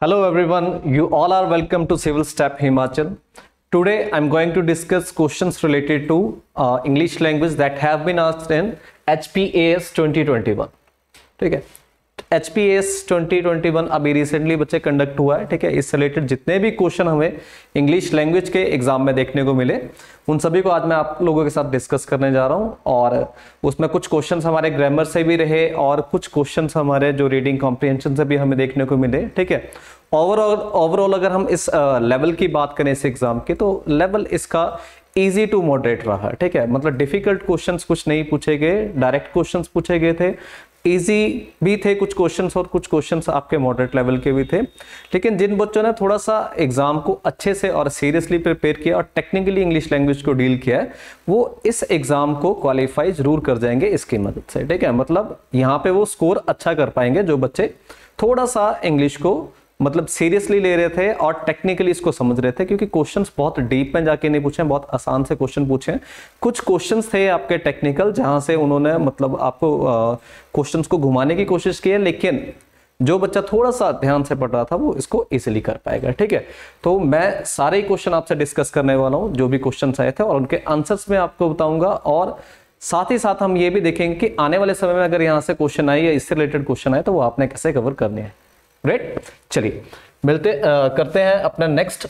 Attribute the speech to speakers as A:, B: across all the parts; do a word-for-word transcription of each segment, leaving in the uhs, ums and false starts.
A: Hello everyone, you all are welcome to Civil Step Himachal. Today I'm going to discuss questions related to uh, English language that have been asked in H P A S twenty twenty-one. ठीक है, H P A S twenty twenty-one अभी recently बच्चे conduct हुआ है. ठीक है, इससे related जितने भी क्वेश्चन हमें इंग्लिश लैंग्वेज के एग्जाम में देखने को मिले उन सभी को आज मैं आप लोगों के साथ डिस्कस करने जा रहा हूं. और उसमें कुछ क्वेश्चंस हमारे ग्रामर से भी रहे और कुछ क्वेश्चंस हमारे जो रीडिंग कॉम्प्रिहेंशन से भी हमें देखने को मिले. ठीक है, ओवरऑल ओवरऑल अगर हम इस लेवल uh, की बात करें इस एग्जाम की, तो लेवल इसका इजी टू मॉडरेट रहा है. ठीक है, मतलब डिफिकल्ट क्वेश्चंस कुछ नहीं पूछे गए, डायरेक्ट क्वेश्चंस पूछे गए थे. इजी भी थे कुछ क्वेश्चंस और कुछ क्वेश्चंस आपके मॉडरेट लेवल के भी थे. लेकिन जिन बच्चों ने थोड़ा सा एग्जाम को अच्छे से और सीरियसली प्रिपेयर किया और टेक्निकली इंग्लिश लैंग्वेज को डील किया है, वो इस एग्जाम को क्वालिफाई जरूर कर जाएंगे इसकी मदद से. ठीक है, मतलब यहाँ पे वो स्कोर अच्छा कर पाएंगे जो बच्चे थोड़ा सा इंग्लिश को मतलब सीरियसली ले रहे थे और टेक्निकली इसको समझ रहे थे. क्योंकि क्वेश्चंस बहुत डीप में जाके नहीं पूछे, बहुत आसान से क्वेश्चन पूछे. कुछ क्वेश्चंस थे आपके टेक्निकल जहां से उन्होंने मतलब आपको क्वेश्चंस को घुमाने की कोशिश की है, लेकिन जो बच्चा थोड़ा सा ध्यान से पढ़ रहा था वो इसको इजीली कर पाएगा. ठीक है, तो मैं सारे ही क्वेश्चन आपसे डिस्कस करने वाला हूँ जो भी क्वेश्चन आए थे और उनके आंसर्स में आपको बताऊंगा. और साथ ही साथ हम ये भी देखेंगे कि आने वाले समय में अगर यहाँ से क्वेश्चन आए या इससे रिलेटेड क्वेश्चन आए तो वो आपने कैसे कवर करने हैं. राइट, चलिए मिलते आ, करते हैं अपना नेक्स्ट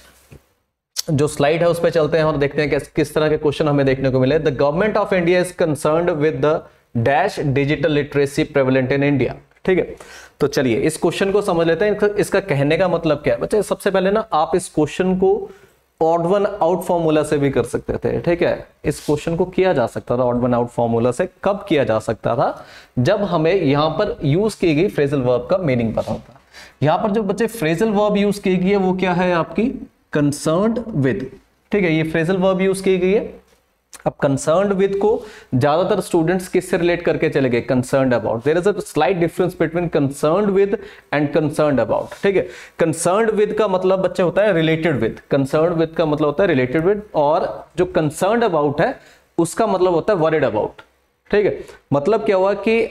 A: जो स्लाइड है उस पर चलते हैं और देखते हैं कि किस तरह के क्वेश्चन हमें देखने को मिले. The government of India is concerned with the dash digital literacy prevalent in India. ठीक है, तो चलिए इस क्वेश्चन को समझ लेते हैं. इसका कहने का मतलब क्या है बच्चे? सबसे पहले ना आप इस क्वेश्चन को ऑड वन आउट फॉर्मूला से भी कर सकते थे. ठीक है, इस क्वेश्चन को किया जा सकता था ऑड वन आउट फॉर्मूला से. कब किया जा सकता था? जब हमें यहां पर यूज की गई फ्रेजल वर्ब का मीनिंग पता होता. यहां पर जो बच्चे फ्रेजल वर्ब यूज की गई है वो क्या है आपकी? Concerned with. ठीक है, ये फ्रेजल वर्ब यूज की गई है. अब कंसर्न्ड विद को ज्यादातर स्टूडेंट्स किससे रिलेट करके चले गए? Concerned about. There is a slight difference between concerned with and concerned about. ठीक है, कंसर्न्ड विद का मतलब बच्चे होता है रिलेटेड विद. कंसर्न्ड विद का मतलब होता है रिलेटेड विद, और जो कंसर्न्ड अबाउट है उसका मतलब होता है वरीड अबाउट. ठीक है, मतलब क्या हुआ कि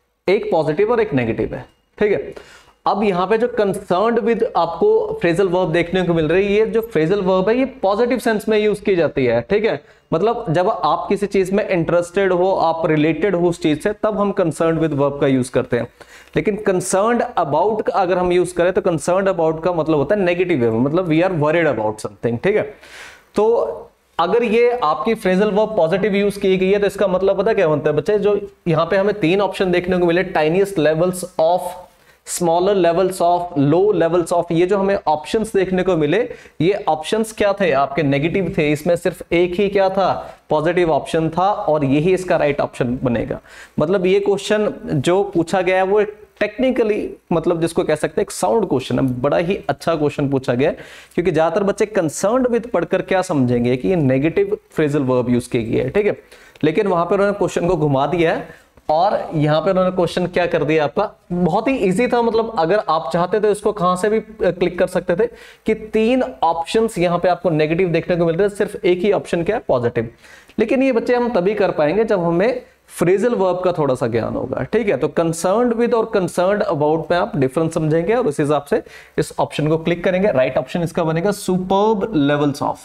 A: एक पॉजिटिव और एक नेगेटिव है. ठीक है, अब यहां पे जो कंसर्न्ड विद आपको फ्रेजल वर्ब देखने को मिल रही है, ये जो फ्रेजल वर्ब है ये पॉजिटिव सेंस में यूज की जाती है. ठीक है, मतलब जब आप किसी चीज में इंटरेस्टेड हो, आप रिलेटेड हो उस चीज से, तब हम कंसर्न्ड विद वर्ब का यूज करते हैं. लेकिन कंसर्न्ड अबाउट का अगर हम यूज करें तो कंसर्न्ड अबाउट का मतलब होता है नेगेटिव वे, मतलब we are worried about something. ठीक है, तो अगर ये आपकी फ्रेजल वर्ब पॉजिटिव यूज की गई है तो इसका मतलब पता क्या बनता है बच्चे? जो यहां पे हमें तीन ऑप्शन देखने को मिले, tiniest levels of, smaller levels of, low levels of, ये जो हमें ऑप्शंस देखने को मिले, ये ऑप्शंस क्या थे? आपके नेगेटिव थे. इसमें सिर्फ एक ही क्या था? पॉजिटिव ऑप्शन था, और यही इसका राइट ऑप्शन बनेगा. मतलब ये क्वेश्चन जो पूछा गया है वो टेक्निकली मतलब जिसको कह सकते हैं एक साउंड क्वेश्चन है. बड़ा ही अच्छा क्वेश्चन पूछा गया, क्योंकि ज्यादातर बच्चे कंसर्न्ड विद पढ़कर क्या समझेंगे कि ये नेगेटिव फ्रेजल वर्ब यूज की गई है. ठीक है, लेकिन वहां पर उन्होंने क्वेश्चन को घुमा दिया है और यहां पे उन्होंने क्वेश्चन क्या कर दिया आपका? बहुत ही इजी था. मतलब अगर आप चाहते तो इसको कहां से भी क्लिक कर सकते थे कि तीन ऑप्शंस यहां पे आपको नेगेटिव देखने को मिल रहे हैं, सिर्फ एक ही ऑप्शन क्या है? पॉजिटिव. लेकिन ये बच्चे हम तभी कर पाएंगे जब हमें फ्रेजल वर्ब का थोड़ा सा ज्ञान होगा. ठीक है, तो कंसर्न्ड विद और कंसर्न्ड अबाउट में आप डिफरेंस समझेंगे और उस हिसाब से इस ऑप्शन को क्लिक करेंगे. राइट ऑप्शन इसका बनेगा superb levels of.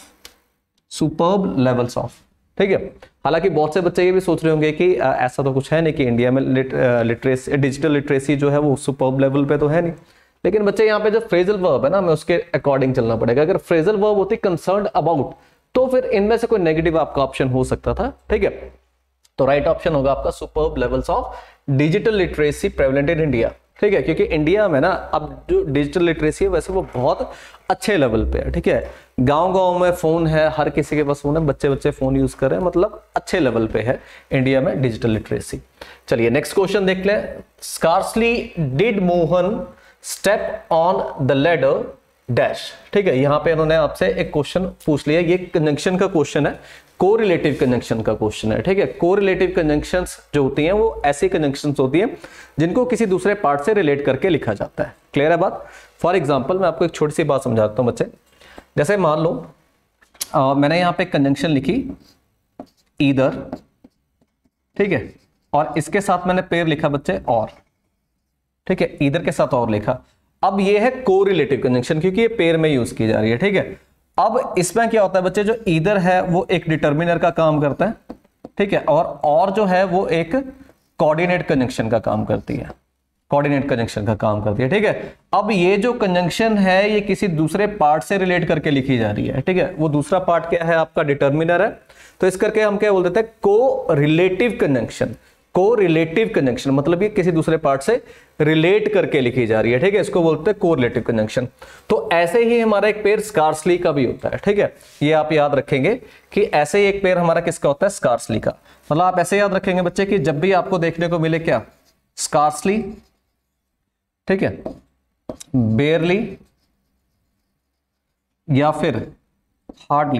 A: Superb levels of. ठीक है, हालांकि बहुत से बच्चे ये भी सोच रहे होंगे कि आ, ऐसा तो कुछ है नहीं कि इंडिया में लिट, लिटरेसी डिजिटल लिटरेसी जो है वो सुपर्ब लेवल पे तो है नहीं. लेकिन बच्चे यहाँ पे जो फ्रेजल वर्ब है ना, हमें उसके अकॉर्डिंग चलना पड़ेगा. अगर फ्रेजल वर्ब होती कंसर्न्ड अबाउट तो फिर इनमें से कोई नेगेटिव आपका ऑप्शन हो सकता था. ठीक है, तो राइट ऑप्शन होगा आपका superb levels of digital literacy prevalent in India. ठीक है, क्योंकि इंडिया में ना अब जो डिजिटल लिटरेसी है वैसे वो बहुत अच्छे लेवल पे है. ठीक है, गांव गांव में फोन है, हर किसी के पास फोन है, बच्चे बच्चे फोन यूज कर रहे हैं, मतलब अच्छे लेवल पे है इंडिया में डिजिटल लिटरेसी. चलिए नेक्स्ट क्वेश्चन देख लें. Scarcely did Mohan step on the ladder dash. ठीक है, यहां पे उन्होंने आपसे एक क्वेश्चन पूछ लिया. ये कंजंक्शन का क्वेश्चन है, कोरिलेटिव कंजंक्शन का क्वेश्चन है. ठीक है, कोरिलेटिव कंजंक्शंस जो होती हैं वो ऐसी कंजंक्शंस होती हैं जिनको किसी दूसरे पार्ट से रिलेट करके लिखा जाता है. क्लियर है बात? फॉर एग्जांपल मैं आपको एक छोटी सी बात समझाता हूं बच्चे. जैसे मान लो आ, मैंने यहां पे कंजंक्शन लिखी ईदर. ठीक है, और इसके साथ मैंने पेयर लिखा बच्चे और. ठीक है, ईदर के साथ और लिखा. अब ये है कोरिलेटिव कंजंक्शन, क्योंकि ये पेयर में यूज की जा रही है, ठीक है। अब इसमें क्या होता है बच्चे, जो ईदर है वो एक डिटर्मिनर का काम करता है, ठीक है, और और जो है वो एक कोऑर्डिनेट कंजंक्शन का काम करती है, कोऑर्डिनेट कंजंक्शन का काम करती है, ठीक है। अब ये जो कंजंक्शन है ये किसी दूसरे पार्ट से रिलेट करके लिखी जा रही है, ठीक है। वो दूसरा पार्ट क्या है, आपका डिटर्मिनर है, तो इस करके हम क्या बोल देते हैं, correlative conjunction. Correlative conjunction मतलब ये किसी दूसरे पार्ट से रिलेट करके लिखी जा रही है, ठीक है, इसको बोलते हैं कोरिलेटिव कंजंक्शन। तो ऐसे ही हमारा एक पेयर स्कार्सली का भी होता है, ठीक है। ये आप याद रखेंगे कि ऐसे ही एक पेयर हमारा किसका होता है, स्कार्सली का। मतलब आप ऐसे याद रखेंगे बच्चे कि जब भी आपको देखने को मिले क्या, स्कार्सली, ठीक है, बेयरली या फिर हार्डली,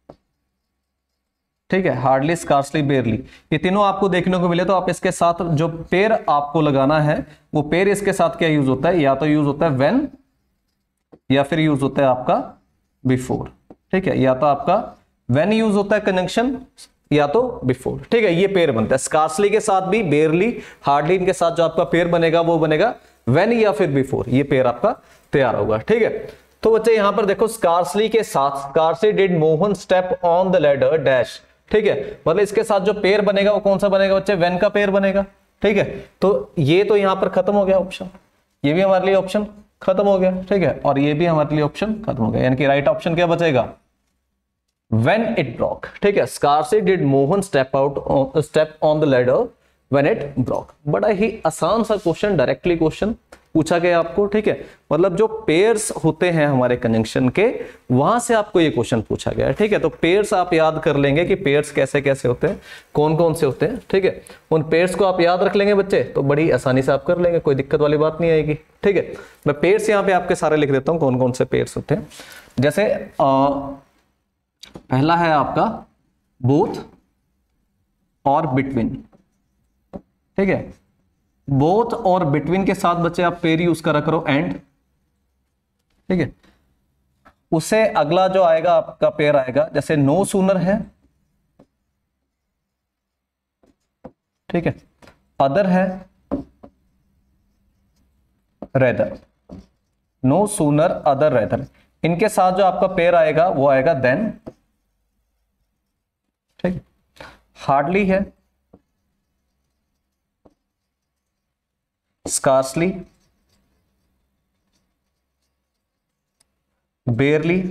A: ठीक है, हार्डली, स्कार्सली, बेयरली, ये तीनों आपको देखने को मिले तो आप इसके साथ जो पेयर आपको लगाना है वो पेयर इसके साथ क्या यूज होता है, या तो यूज होता है व्हेन या फिर यूज होता है आपका बिफोर, ठीक है। या तो आपका व्हेन यूज होता है कंजंक्शन या तो बिफोर, ठीक है। ये पेयर बनता है स्कार्सली के साथ भी, बेयरली, हार्डली, इनके साथ जो आपका पेयर बनेगा वो बनेगा व्हेन या फिर बिफोर, ये पेयर आपका तैयार होगा, ठीक है। तो बच्चे यहां पर देखो स्कार्सली के साथ, scarcely did Mohan step on the ladder dash, ठीक है, मतलब इसके साथ जो पेयर बनेगा वो कौन सा बनेगा बच्चे, व्हेन का पेयर बनेगा, ठीक है। तो ये तो यहां पर खत्म हो गया ऑप्शन, ये भी हमारे लिए ऑप्शन खत्म हो गया, ठीक है, और ये भी हमारे लिए ऑप्शन खत्म हो गया, यानी कि राइट ऑप्शन क्या बचेगा, व्हेन इट ब्रोक, ठीक है। Scarcely did Mohan step out step on the ladder when it broke. बड़ा ही आसान सा क्वेश्चन, डायरेक्टली क्वेश्चन पूछा गया आपको, ठीक है। मतलब जो पेयर्स होते हैं हमारे कंजंक्शन के, वहां से आपको ये क्वेश्चन पूछा गया है, ठीक है। तो पेयर्स आप याद कर लेंगे कि पेयर्स कैसे कैसे होते हैं, कौन कौन से होते हैं, ठीक है। उन पेयर्स को आप याद रख लेंगे बच्चे तो बड़ी आसानी से आप कर लेंगे, कोई दिक्कत वाली बात नहीं आएगी, ठीक है। मैं पेयर्स यहाँ पे आपके सारे लिख देता हूँ, कौन कौन से पेयर्स होते हैं। जैसे आ, पहला है आपका बोथ और बिटवीन, ठीक है। बोथ और बिटवीन के साथ बच्चे आप पेयर यूज करा करो एंड, ठीक है। उससे अगला जो आएगा आपका पेयर आएगा, जैसे नो सूनर है, ठीक है, अदर है, rather, no sooner, other, rather, इनके साथ जो आपका पेयर आएगा वो आएगा देन, ठीक। हार्डली है, स्कार्सली, बेयरली,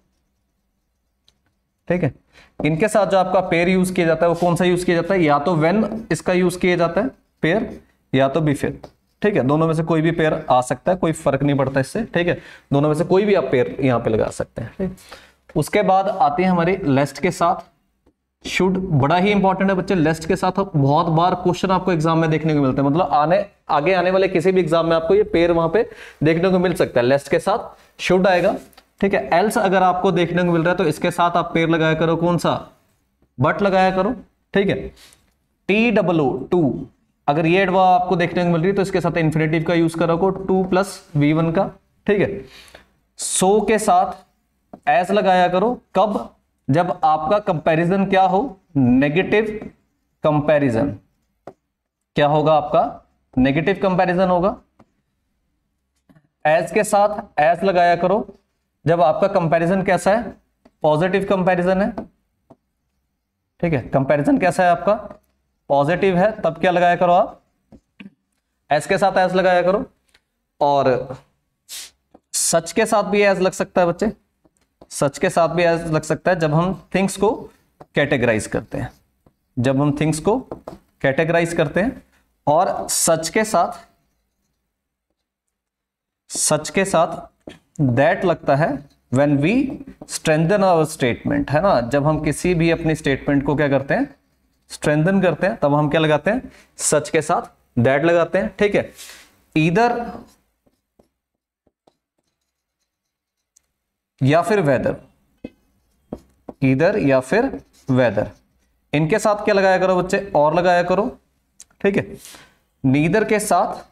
A: ठीक है। इनके साथ जो आपका पेयर यूज किया जाता है वो कौन सा यूज किया जाता है, या तो व्हेन इसका यूज किया जाता है पेयर, या तो बिफोर, ठीक है। दोनों में से कोई भी पेयर आ सकता है, कोई फर्क नहीं पड़ता इससे, ठीक है। दोनों में से कोई भी आप पेयर यहां पे लगा सकते हैं, ठीक। उसके बाद आती है हमारी लेस्ट के साथ, शुड, बड़ा ही इंपॉर्टेंट है बच्चे। लेस्ट के साथ बहुत बार क्वेश्चन आपको एग्जाम में देखने को मिलते हैं, मतलब आने आगे आने वाले किसी भी एग्जाम में आपको ये पेयर वहां पे देखने को मिल सकता है। लेस्ट के साथ शुड आएगा, ठीक है। एल्स अगर आपको देखने को मिल रहा है तो इसके साथ आप पेयर लगाया करो, कौन सा, बट लगाया करो, ठीक है। टी डबल ओ, टू, अगर ये एडवा आपको देखने को मिल रही है तो इसके साथ इन्फिनेटिव का यूज करो, टू प्लस वी वन का, ठीक है। सो के साथ एस लगाया करो, कब, जब आपका कंपैरिजन क्या हो, नेगेटिव कंपैरिजन, क्या होगा आपका, नेगेटिव कंपैरिजन होगा। एज के साथ एज लगाया करो जब आपका कंपैरिजन कैसा है, पॉजिटिव कंपैरिजन है, ठीक है। कंपैरिजन कैसा है आपका, पॉजिटिव है, तब क्या लगाया करो आप, एज के साथ एज लगाया करो। और सच के साथ भी एज लग सकता है बच्चे, सच के साथ भी एज लग सकता है जब हम थिंग्स को कैटेगराइज करते हैं, जब हम थिंग्स को कैटेगराइज करते हैं। और सच के साथ, सच के साथ दैट लगता है when we strengthen our statement, है ना। जब हम किसी भी अपनी स्टेटमेंट को क्या करते हैं, स्ट्रेंथन करते हैं, तब हम क्या लगाते हैं, सच के साथ दैट लगाते हैं, ठीक है। ईदर या फिर वेदर, ईदर या फिर वेदर, इनके साथ क्या लगाया करो बच्चे, और लगाया करो, ठीक है। नीदर के साथ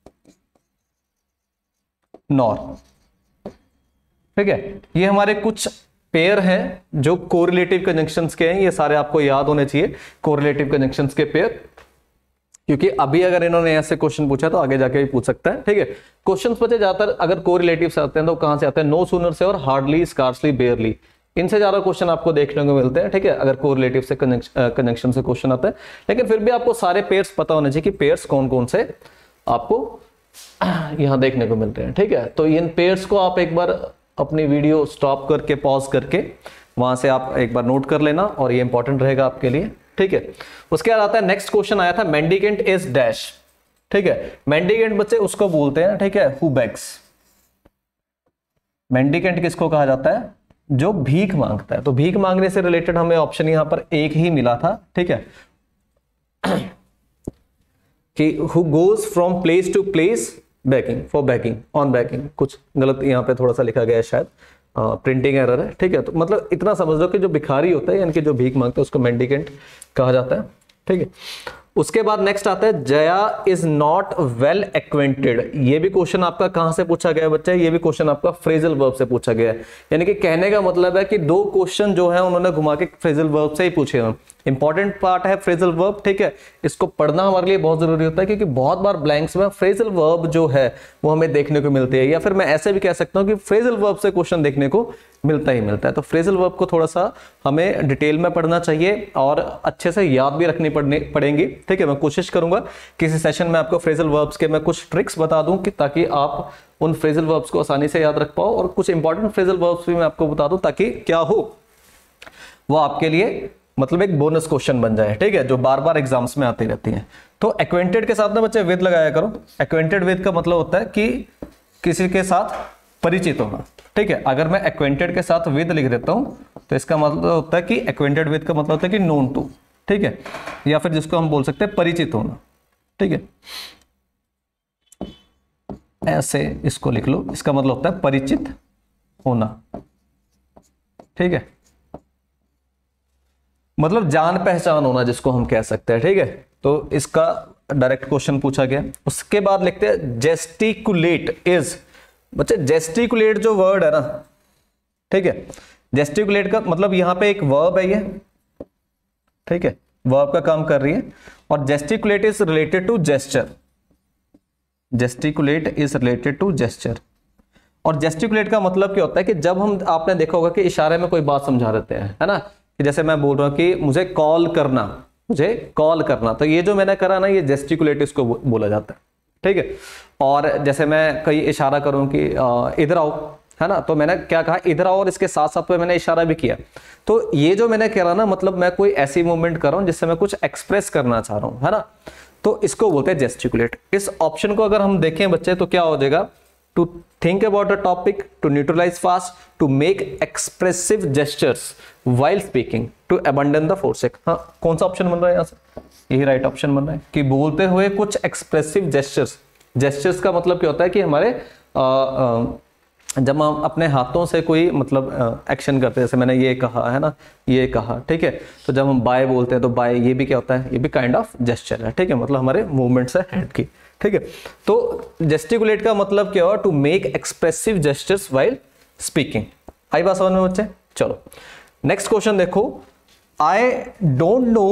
A: नॉर, ठीक है। ये हमारे कुछ पेयर हैं जो कोरिलेटिव कंजंक्शंस के हैं, ये सारे आपको याद होने चाहिए, कोरिलेटिव कंजंक्शंस के पेयर। क्योंकि अभी अगर इन्होंने ऐसे क्वेश्चन पूछा तो आगे जाके भी पूछ सकता है। ठीक है, क्वेश्चंस बच्चे ज्यादातर अगर कोरिलेटिव से आते हैं तो कहां से आते हैं, नो सूनर से और हार्डली, स्कार्सली, बेयरली, इनसे ज्यादा क्वेश्चन आपको देखने को मिलते हैं। ठीक है, अगर कोरिलेटिव से कनेक्शन से क्वेश्चन आता है, लेकिन फिर भी आपको सारे पेयर्स पता होने चाहिए कि पेयर्स कौन कौन से आपको यहां देखने को मिलते हैं। ठीक है, तो इन पेयर्स को आप एक बार अपनी वीडियो स्टॉप करके पॉज करके वहां से आप एक बार नोट कर लेना और ये इंपॉर्टेंट रहेगा आपके लिए। ठीक है, उसके बाद आता है नेक्स्ट क्वेश्चन आया था, मेंडिकेंट इज डैश। ठीक है, मेंडिकेंट बच्चे उसको बोलते हैं, ठीक है, हु बेग्स। मेंडिकेंट किसको कहा जाता है, जो भीख मांगता है। तो भीख मांगने से रिलेटेड हमें ऑप्शन यहां पर एक ही मिला था। ठीक है, कि who goes from place to place begging, for begging, on begging. कुछ गलत यहां पे थोड़ा सा लिखा गया है, शायद प्रिंटिंग एरर है। ठीक है, तो मतलब इतना समझ लो कि जो भिखारी होता है यानी कि जो भीख मांगता है उसको मेंडिकेंट कहा जाता है। ठीक है, उसके बाद नेक्स्ट आता है, Jaya is not well acquainted. ये भी क्वेश्चन आपका कहां से पूछा गया है बच्चा, ये भी क्वेश्चन आपका फ्रेजल वर्ब से पूछा गया है। यानी कि कहने का मतलब है कि दो क्वेश्चन जो है उन्होंने घुमा के फ्रेजल वर्ब से ही पूछे हैं। इंपॉर्टेंट पार्ट है फ्रेजल वर्ब। ठीक है, इसको पढ़ना हमारे लिए बहुत जरूरी होता है क्योंकि बहुत बार ब्लैंक्स में फ्रेजल वर्ब जो है वो हमें देखने को मिलती है, या फिर मैं ऐसे भी कह सकता हूं कि फ्रेजल वर्ब से क्वेश्चन देखने को मिलता ही मिलता है। तो फ्रेजल वर्ब को थोड़ा सा हमें डिटेल में पढ़ना चाहिए और अच्छे से याद भी रखनी पड़ने पड़ेंगी। ठीक है, मैं कोशिश करूंगा किसी सेशन में आपको फ्रेजल वर्ब्स के मैं कुछ ट्रिक्स बता दूं कि ताकि आप उन फ्रेजल वर्ब्स को आसानी से याद रख पाओ, और कुछ इंपॉर्टेंट फ्रेजल वर्ब्स भी मैं आपको बता दूं ताकि क्या हो, वो आपके लिए मतलब एक बोनस क्वेश्चन बन जाए। ठीक है, जो बार बार एग्जाम्स में आती रहती हैं। तो एक्वेंटेड के साथ ना बच्चे विद लगाया करो। एक्वेंटेड विद का मतलब होता है कि किसी के साथ परिचित होना। ठीक है, अगर मैं एक्वेंटेड के साथ विद लिख देता हूं तो इसका मतलब होता है कि एक्वेंटेड विद का मतलब होता है कि नोन टू। ठीक है, या फिर जिसको हम बोल सकते हैं परिचित होना। ठीक है, ऐसे इसको लिख लो, इसका मतलब होता है परिचित होना। ठीक है, मतलब जान पहचान होना जिसको हम कह सकते हैं। ठीक है, तो इसका डायरेक्ट क्वेश्चन पूछा गया। उसके बाद लिखते हैं जेस्टिकुलेट इज। बच्चे जेस्टिकुलेट जो वर्ड है ना, ठीक है, जेस्टिकुलेट का मतलब यहां पे एक वर्ब है ये। ठीक है, वर्ब का काम कर रही है, और gesticulate is related to gesture. Gesticulate is related to gesture. और जेस्टिकुलेट का मतलब क्या होता है कि जब हम, आपने देखा होगा कि इशारे में कोई बात समझा देते हैं, है ना, कि जैसे मैं बोल रहा हूं कि मुझे कॉल करना, मुझे कॉल करना, तो ये जो मैंने करा ना, ये जेस्टिकुलेट इसको बोला जाता है। ठीक है, और जैसे मैं कहीं इशारा करूं कि इधर आओ, है ना, तो मैंने क्या कहा, इधर आओ, और इसके साथ साथ में मैंने इशारा भी किया। तो ये जो मैंने करा ना, मतलब मैं कोई ऐसी मूवमेंट कर रहा हूं जिससे मैं कुछ एक्सप्रेस करना चाह रहा हूं, है ना, तो इसको बोलते हैं जेस्टिकुलेट। इस ऑप्शन को अगर हम देखें बच्चे तो क्या हो जाएगा, to think about a topic, to neutralize fast, to make expressive gestures while speaking, to abandon the forsake. हाँ, कौन सा ऑप्शन बन रहा है यहाँ से, यही राइट ऑप्शन बन रहा है कि बोलते हुए कुछ एक्सप्रेसिव जेस्चर्स। जेस्चर्स का मतलब क्या होता है कि हमारे आ, आ, जब हम अपने हाथों से कोई मतलब एक्शन करते हैं, जैसे मैंने ये कहा, है ना, ये कहा। ठीक है, तो जब हम बाय बोलते हैं तो बाय, ये भी क्या होता है, ये भी काइंड ऑफ जेस्चर है। ठीक है, मतलब हमारे मूवमेंट्स है हैंड की। ठीक है, तो जेस्टिकुलेट का मतलब क्या हुआ, to make expressive gestures while speaking. आई बात समझ में बच्चे? चलो नेक्स्ट क्वेश्चन देखो, I don't know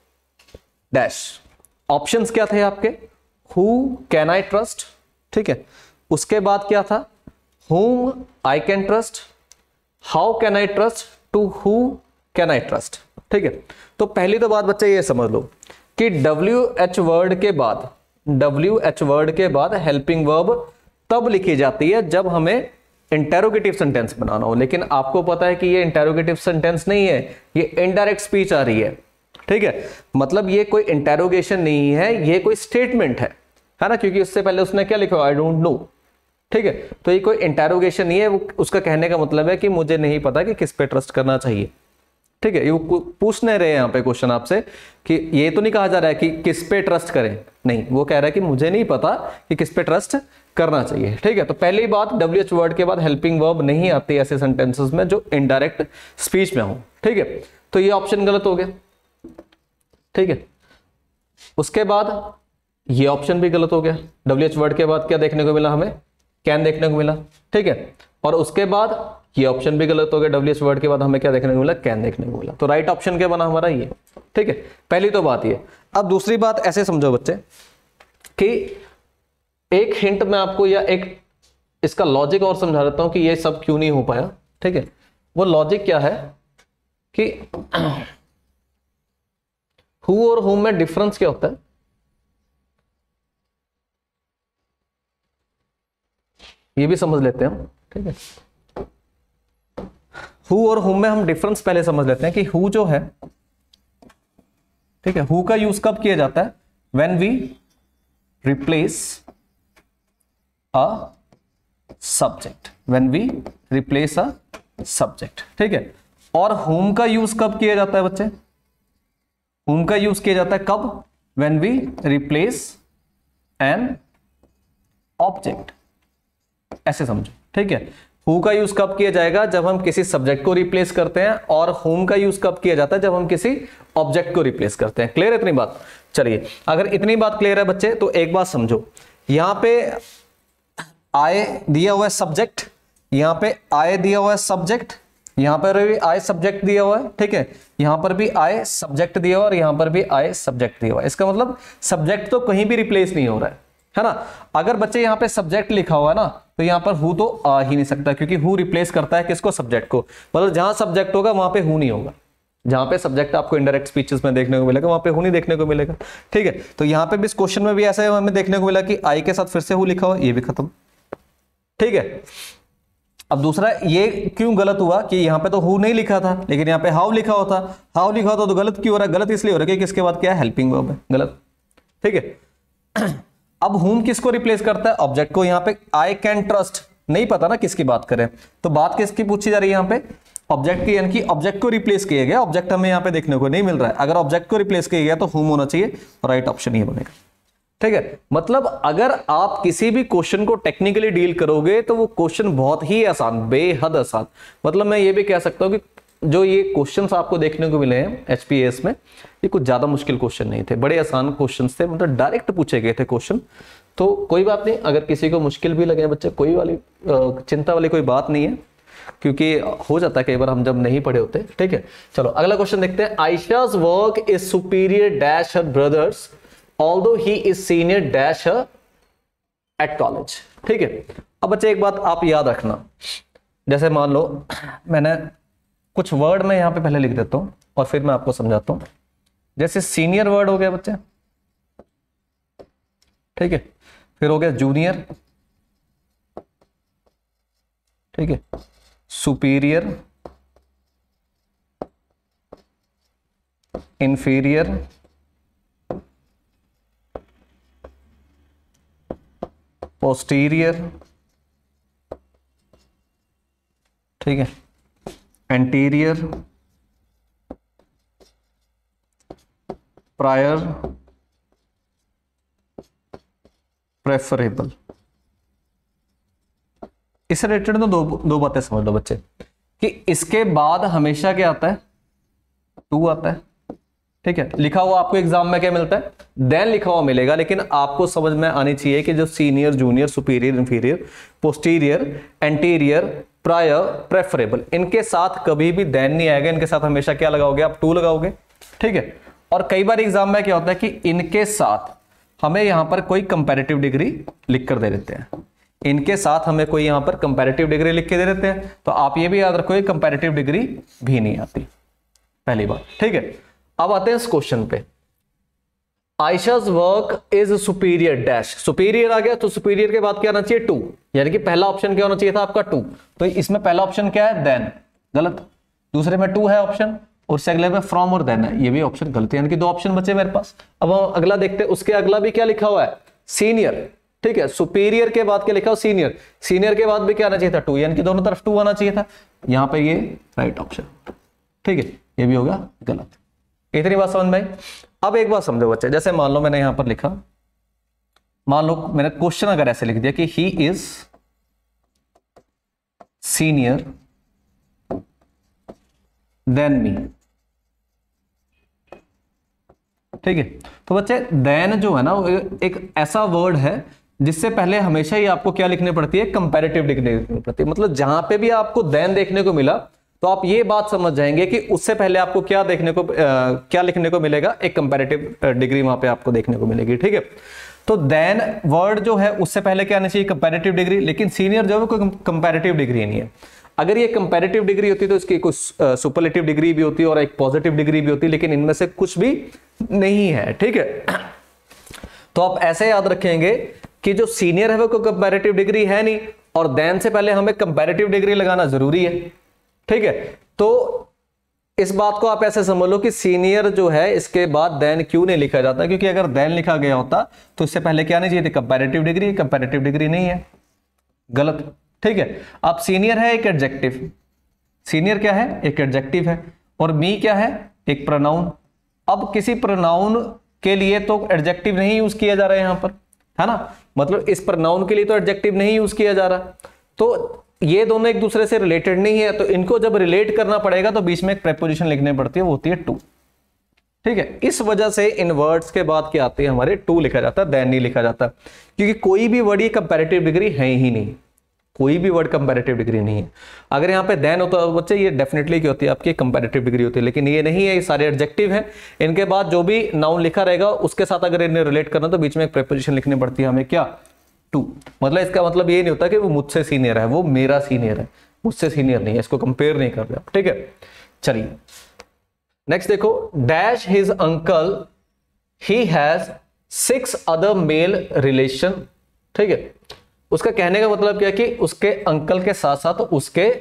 A: dash. Options क्या थे आपके, हु कैन आई ट्रस्ट। ठीक है, उसके बाद क्या था, whom I can trust, how can I trust, to who can I trust। ठीक है, तो पहली तो बात बच्चे ये समझ लो कि डब्ल्यू एच वर्ड के बाद, डब्ल्यू एच वर्ड के बाद हेल्पिंग वर्ब तब लिखी जाती है जब हमें इंटेरोगेटिव सेंटेंस बनाना हो। लेकिन आपको पता है कि ये इंटेरोगेटिव सेंटेंस नहीं है, ये इनडायरेक्ट स्पीच आ रही है। ठीक है, मतलब ये कोई इंटेरोगेशन नहीं है, ये कोई स्टेटमेंट है, है ना, क्योंकि उससे पहले उसने क्या लिखा, आई डोंट नो। ठीक है, तो ये कोई इंटेरोगेशन नहीं है, वो उसका कहने का मतलब है कि मुझे नहीं पता कि किस पे ट्रस्ट करना चाहिए। ठीक है, ये पूछ नहीं रहे यहाँ पे क्वेश्चन आपसे कि ये तो नहीं कहा जा रहा है कि किस पे ट्रस्ट करें, नहीं, वो कह रहा है कि मुझे नहीं पता कि किस पे ट्रस्ट करना चाहिए। ठीक है, तो पहली बात, डब्ल्यू एच वर्ड के बाद हेल्पिंग वर्ब नहीं आती ऐसे सेंटेंसेस में जो इनडायरेक्ट स्पीच में हो। ठीक है, तो ये ऑप्शन गलत हो गया। ठीक है, उसके बाद ये ऑप्शन भी गलत हो गया। डब्ल्यू एच वर्ड के बाद क्या देखने को मिला हमें, कैन देखने को मिला। ठीक है, और उसके बाद ये ऑप्शन भी गलत हो गया। डब्ल्यूएच वर्ड के बाद हमें क्या देखने को मिला, कैन देखने को मिला। तो राइट ऑप्शन क्या बना हमारा, ये। ठीक है, पहली तो बात ये। अब दूसरी बात ऐसे समझो बच्चे कि एक हिंट मैं आपको या एक इसका लॉजिक और समझा देता हूं कि ये सब क्यों नहीं हो पाया। ठीक है, वो लॉजिक क्या है कि हु और हुम में डिफरेंस क्या होता है। ये भी समझ लेते हैं हम। ठीक है, हु और हुम में हम डिफरेंस पहले समझ लेते हैं कि हु जो है, ठीक है, हु का यूज कब किया जाता है, when we replace a subject, when we replace a subject. ठीक है, और हुम का यूज कब किया जाता है बच्चे, हुम का यूज किया जाता है कब, when we replace an object. ऐसे समझो। ठीक है, हु का यूज कब किया जाएगा, जब हम किसी सब्जेक्ट को रिप्लेस करते हैं, और हुम का यूज कब किया जाता है, जब हम किसी ऑब्जेक्ट को रिप्लेस करते हैं। क्लियर है इतनी बात। चलिए, अगर इतनी बात क्लियर है बच्चे तो एक बात समझो, यहां पे आई दिया हुआ है सब्जेक्ट, यहां पे आई दिया हुआ है सब्जेक्ट, यहां पर भी आई सब्जेक्ट दिया हुआ है। ठीक है, यहां पर भी आई सब्जेक्ट दिया हुआ है और यहां पर भी आई सब्जेक्ट दिया हुआ है। इसका मतलब सब्जेक्ट तो कहीं भी रिप्लेस नहीं हो रहा है, है ना। अगर बच्चे यहां पे सब्जेक्ट लिखा हुआ है ना, तो यहां पर हु तो आ ही नहीं सकता, क्योंकि हु रिप्लेस करता है किसको, सब्जेक्ट को। मतलब जहां सब्जेक्ट होगा वहां पे हु नहीं होगा। जहां पे सब्जेक्ट आपको इनडायरेक्ट स्पीचेस में देखने को मिलेगा, वहां पे हु नहीं देखने को मिलेगा। ठीक है, तो यहां पे भी इस क्वेश्चन में भी ऐसा है, हमें देखने को मिला कि आई के साथ फिर से हु लिखा हुआ, ये भी खत्म। ठीक है, अब दूसरा ये क्यों गलत हुआ कि यहां पे तो हु नहीं लिखा था, लेकिन यहां पे हाउ लिखा होता, हाउ लिखा होता तो गलत क्यों हो रहा है, गलत इसलिए हो रहा है कि किसके बाद क्या है, हेल्पिंग वर्ब है, गलत। ठीक है, अब हुम किसको रिप्लेस करता है, ऑब्जेक्ट को। यहां पे आई कैन ट्रस्ट, नहीं पता ना किसकी बात करें, तो बात किसकी पूछी जा रही है यहां पे, ऑब्जेक्ट की, यानी कि ऑब्जेक्ट को रिप्लेस किया गया। ऑब्जेक्ट हमें यहां पे देखने को नहीं मिल रहा है, अगर ऑब्जेक्ट को रिप्लेस किया गया तो हुम होना चाहिए, और राइट ऑप्शन ये बनेगा। ठीक है, मतलब अगर आप किसी भी क्वेश्चन को टेक्निकली डील करोगे तो वो क्वेश्चन बहुत ही आसान, बेहद आसान। मतलब मैं ये भी कह सकता हूं कि जो ये क्वेश्चंस आपको देखने को मिले हैं एचपीएस में, ये कुछ ज्यादा मुश्किल क्वेश्चन नहीं थे, बड़े आसान क्वेश्चंस थे, मतलब डायरेक्ट पूछे गए थे क्वेश्चन। तो कोई बात नहीं, अगर किसी को मुश्किल भी लगे बच्चे, कोई वाली चिंता वाली कोई बात नहीं है, क्योंकि हो जाता है कई बार हम जब नहीं पढ़े होते। ठीक है, चलो अगला क्वेश्चन देखते हैं। Ayesha's work is superior dash her brothers although he is senior dash her at college. ठीक है, अब बच्चे एक बात आप याद रखना, जैसे मान लो मैंने कुछ वर्ड में यहां पे पहले लिख देता हूं और फिर मैं आपको समझाता हूं। जैसे सीनियर वर्ड हो गया बच्चे, ठीक है, फिर हो गया जूनियर, ठीक है, सुपीरियर, इंफीरियर, पोस्टीरियर, ठीक है, एंटीरियर, प्रायर, प्रेफरेबल। इससे रिलेटेड तो दो दो बातें समझ लो बच्चे कि इसके बाद हमेशा क्या आता है, टू आता है। ठीक है, लिखा हुआ आपको एग्जाम में क्या मिलता है, देन लिखा हुआ मिलेगा, लेकिन आपको समझ में आनी चाहिए कि जो senior, junior, superior, inferior, posterior, anterior, prior, preferable, इनके साथ कभी भी देन नहीं आएगा, इनके साथ हमेशा क्या लगाओगे आप, टू लगाओगे। ठीक है, और कई बार एग्जाम में क्या होता है कि इनके साथ हमें यहां पर कोई कंपैरेटिव डिग्री लिख कर दे देते हैं, इनके साथ हमें कोई यहां पर कंपैरेटिव डिग्री लिख के दे देते हैं, तो आप ये भी याद रखो कंपैरेटिव डिग्री भी नहीं आती, पहली बात। ठीक है, अब आते हैं इस क्वेश्चन पे। Ayesha's work is superior dash, superior आ गया तो सुपीरियर के बाद क्या आना चाहिए, टू, यानी कि पहला ऑप्शन क्या होना चाहिए था आपका, टू। तो इसमें पहला ऑप्शन क्या है, देन, गलत। दूसरे में टू है ऑप्शन, और उससे अगले में फ्रॉम और देन है, ये भी ऑप्शन गलत है, यानी कि दो ऑप्शन बचे मेरे पास। अब हम अगला देखते हैं, उसके अगला भी क्या लिखा हुआ है, सीनियर। ठीक है, सुपीरियर के बाद क्या लिखा हो, सीनियर, सीनियर के बाद भी क्या आना चाहिए था, टू, यानी कि दोनों तरफ टू आना चाहिए था, यहां पे ये राइट ऑप्शन। ठीक है, ये भी होगा गलत। इतनी बात समझ में आई। अब एक बात समझो बच्चे, जैसे मान लो मैंने यहां पर लिखा, मान लो मैंने क्वेश्चन अगर ऐसे लिख दिया कि he is senior than me. ठीक है, तो बच्चे देन जो है ना, एक ऐसा वर्ड है जिससे पहले हमेशा ही आपको क्या लिखनी पड़ती है, कंपैरेटिव डिग्री लिखनी पड़ती है। मतलब जहां पे भी आपको देन देखने को मिला तो आप ये बात समझ जाएंगे कि उससे पहले आपको क्या देखने को आ, क्या लिखने को मिलेगा, एक कंपैरेटिव डिग्री वहां पे आपको देखने को मिलेगी। ठीक है, तो देन वर्ड जो है उससे पहले क्या आना चाहिए, कंपैरेटिव डिग्री। लेकिन सीनियर जो है कोई कंपैरेटिव डिग्री नहीं है। अगर ये कंपैरेटिव डिग्री होती तो इसकी कुछ सुपरलेटिव डिग्री भी होती और एक पॉजिटिव डिग्री भी होती, लेकिन इनमें से कुछ भी नहीं है। ठीक है, तो आप ऐसे याद रखेंगे कि जो सीनियर है वो कोई कंपैरेटिव डिग्री है नहीं, और देन से पहले हमें कंपैरेटिव डिग्री लगाना जरूरी है। ठीक है, तो इस बात को आप ऐसे समझ लो कि सीनियर जो है इसके बाद देन क्यों नहीं लिखा जाता, क्योंकि अगर देन लिखा गया होता तो इससे पहले क्या नहीं चाहिए थी, कंपैरेटिव डिग्री। कंपैरेटिव डिग्री नहीं है, गलत। ठीक है, अब सीनियर है एक एडजेक्टिव, सीनियर क्या है, एक एडजेक्टिव है, और मी क्या है, एक प्रोनाउन। अब किसी प्रोनाउन के लिए तो एडजेक्टिव नहीं यूज किया जा रहा है यहां पर, है ना, मतलब इस प्रोनाउन के लिए तो एडजेक्टिव नहीं यूज किया जा रहा, तो ये दोनों एक दूसरे से रिलेटेड नहीं है। तो इनको जब रिलेट करना पड़ेगा तो बीच में एक प्रेपोजिशन लिखनी पड़ती है, वो होती है टू। ठीक है, इस वजह से इन वर्ड्स के बाद क्या आती है हमारे, टू लिखा जाता है, देन नहीं लिखा जाता, क्योंकि कोई भी वर्ड ये कंपैरेटिव डिग्री है ही नहीं, कोई भी वर्ड कंपैरेटिव डिग्री नहीं है। अगर यहाँ पे देन होता है बच्चे, ये डेफिनेटली क्या होती है, आपकी कंपैरेटिव डिग्री होती है, लेकिन ये नहीं है, ये सारे एडजेक्टिव हैं। इनके बाद जो भी नाउन लिखा रहेगा उसके साथ अगर इन्हें रिलेट करना तो बीच में एक प्रेपोजिशन लिखनी पड़ती है हमें, क्या, टू। मतलब इसका मतलब ये नहीं होता कि वो मुझसे सीनियर है, वो मेरा सीनियर है, मुझसे सीनियर नहीं है, इसको कंपेयर नहीं कर रहे। ठीक है, चलिए नेक्स्ट देखो, dash his uncle he has six other male relation. ठीक है, उसका कहने का मतलब क्या है कि उसके अंकल के साथ साथ उसके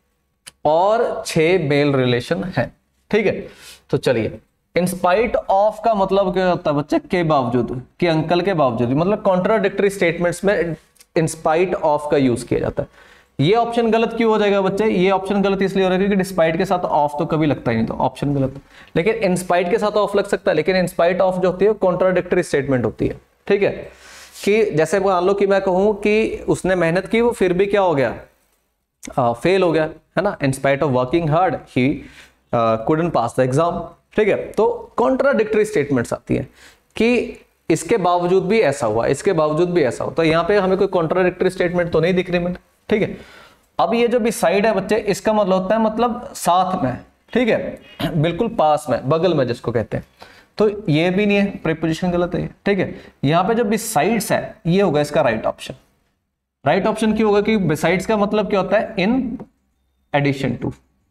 A: और छह मेल रिलेशन है। ठीक है, तो चलिए, इंस्पाइट ऑफ का मतलब क्या होता है बच्चे, के बावजूद, कि अंकल के बावजूद, मतलब कॉन्ट्राडिक्टरी स्टेटमेंट्स में इंस्पाइट ऑफ का यूज किया जाता है। ये ऑप्शन गलत क्यों हो जाएगा बच्चे, ये ऑप्शन गलत इसलिए हो रहा है क्योंकि डिस्पाइट के साथ ऑफ तो कभी लगता ही नहीं, तो ऑप्शन गलत। लेकिन इंस्पाइट के साथ ऑफ लग सकता है, लेकिन इंस्पाइट ऑफ जो होती है कॉन्ट्राडिक्टरी स्टेटमेंट होती है। ठीक है, कि जैसे मान लो कि मैं कहूं कि उसने मेहनत की, वो फिर भी क्या हो गया, फेल हो गया, है ना, in spite of working hard he couldn't pass the exam. ठीक है, तो कॉन्ट्राडिक्टरी स्टेटमेंट्स आती है कि इसके बावजूद भी ऐसा हुआ, इसके बावजूद भी ऐसा हुआ, तो यहाँ पे हमें कोई कॉन्ट्राडिक्टरी स्टेटमेंट तो नहीं दिख रही मुझे। ठीक है, अब ये जो भी साइड है बच्चे, इसका मतलब होता है मतलब साथ में। ठीक है, बिल्कुल पास में, बगल में जिसको कहते हैं, तो ये भी नहीं है, प्रीपोजिशन गलत है। ठीक है, यहाँ पे जो बिसाइड्स है ये होगा इसका राइट ऑप्शन। राइट ऑप्शन क्यों होगा, कि बिसाइड्स का मतलब क्या होता है, in addition to,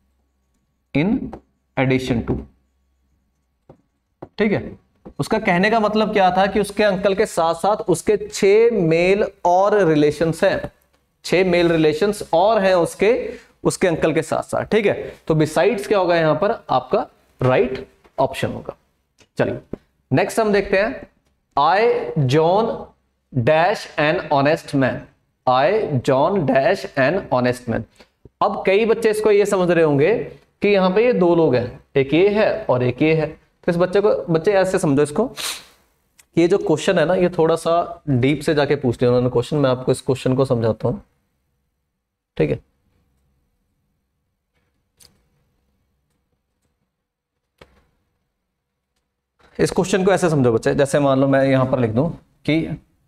A: in addition to. ठीक है, उसका कहने का मतलब क्या था कि उसके अंकल के साथ साथ उसके छह मेल और रिलेशंस हैं, छह मेल रिलेशंस और हैं उसके उसके अंकल के साथ साथ। ठीक है, तो बिसाइड्स क्या होगा यहां पर, आपका राइट ऑप्शन होगा। चलिए नेक्स्ट हम देखते हैं, I John dash an honest man, I John dash an honest man. अब कई बच्चे इसको ये समझ रहे होंगे कि यहां पे ये दो लोग हैं, एक ये है और एक ये है। तो इस बच्चे को, बच्चे ऐसे समझो इसको, ये जो क्वेश्चन है ना, ये थोड़ा सा डीप से जाके पूछ लिया उन्होंने क्वेश्चन। मैं आपको इस क्वेश्चन को समझाता हूं। ठीक है, इस क्वेश्चन को ऐसे समझो बच्चे, जैसे मान लो मैं यहां पर लिख दूं कि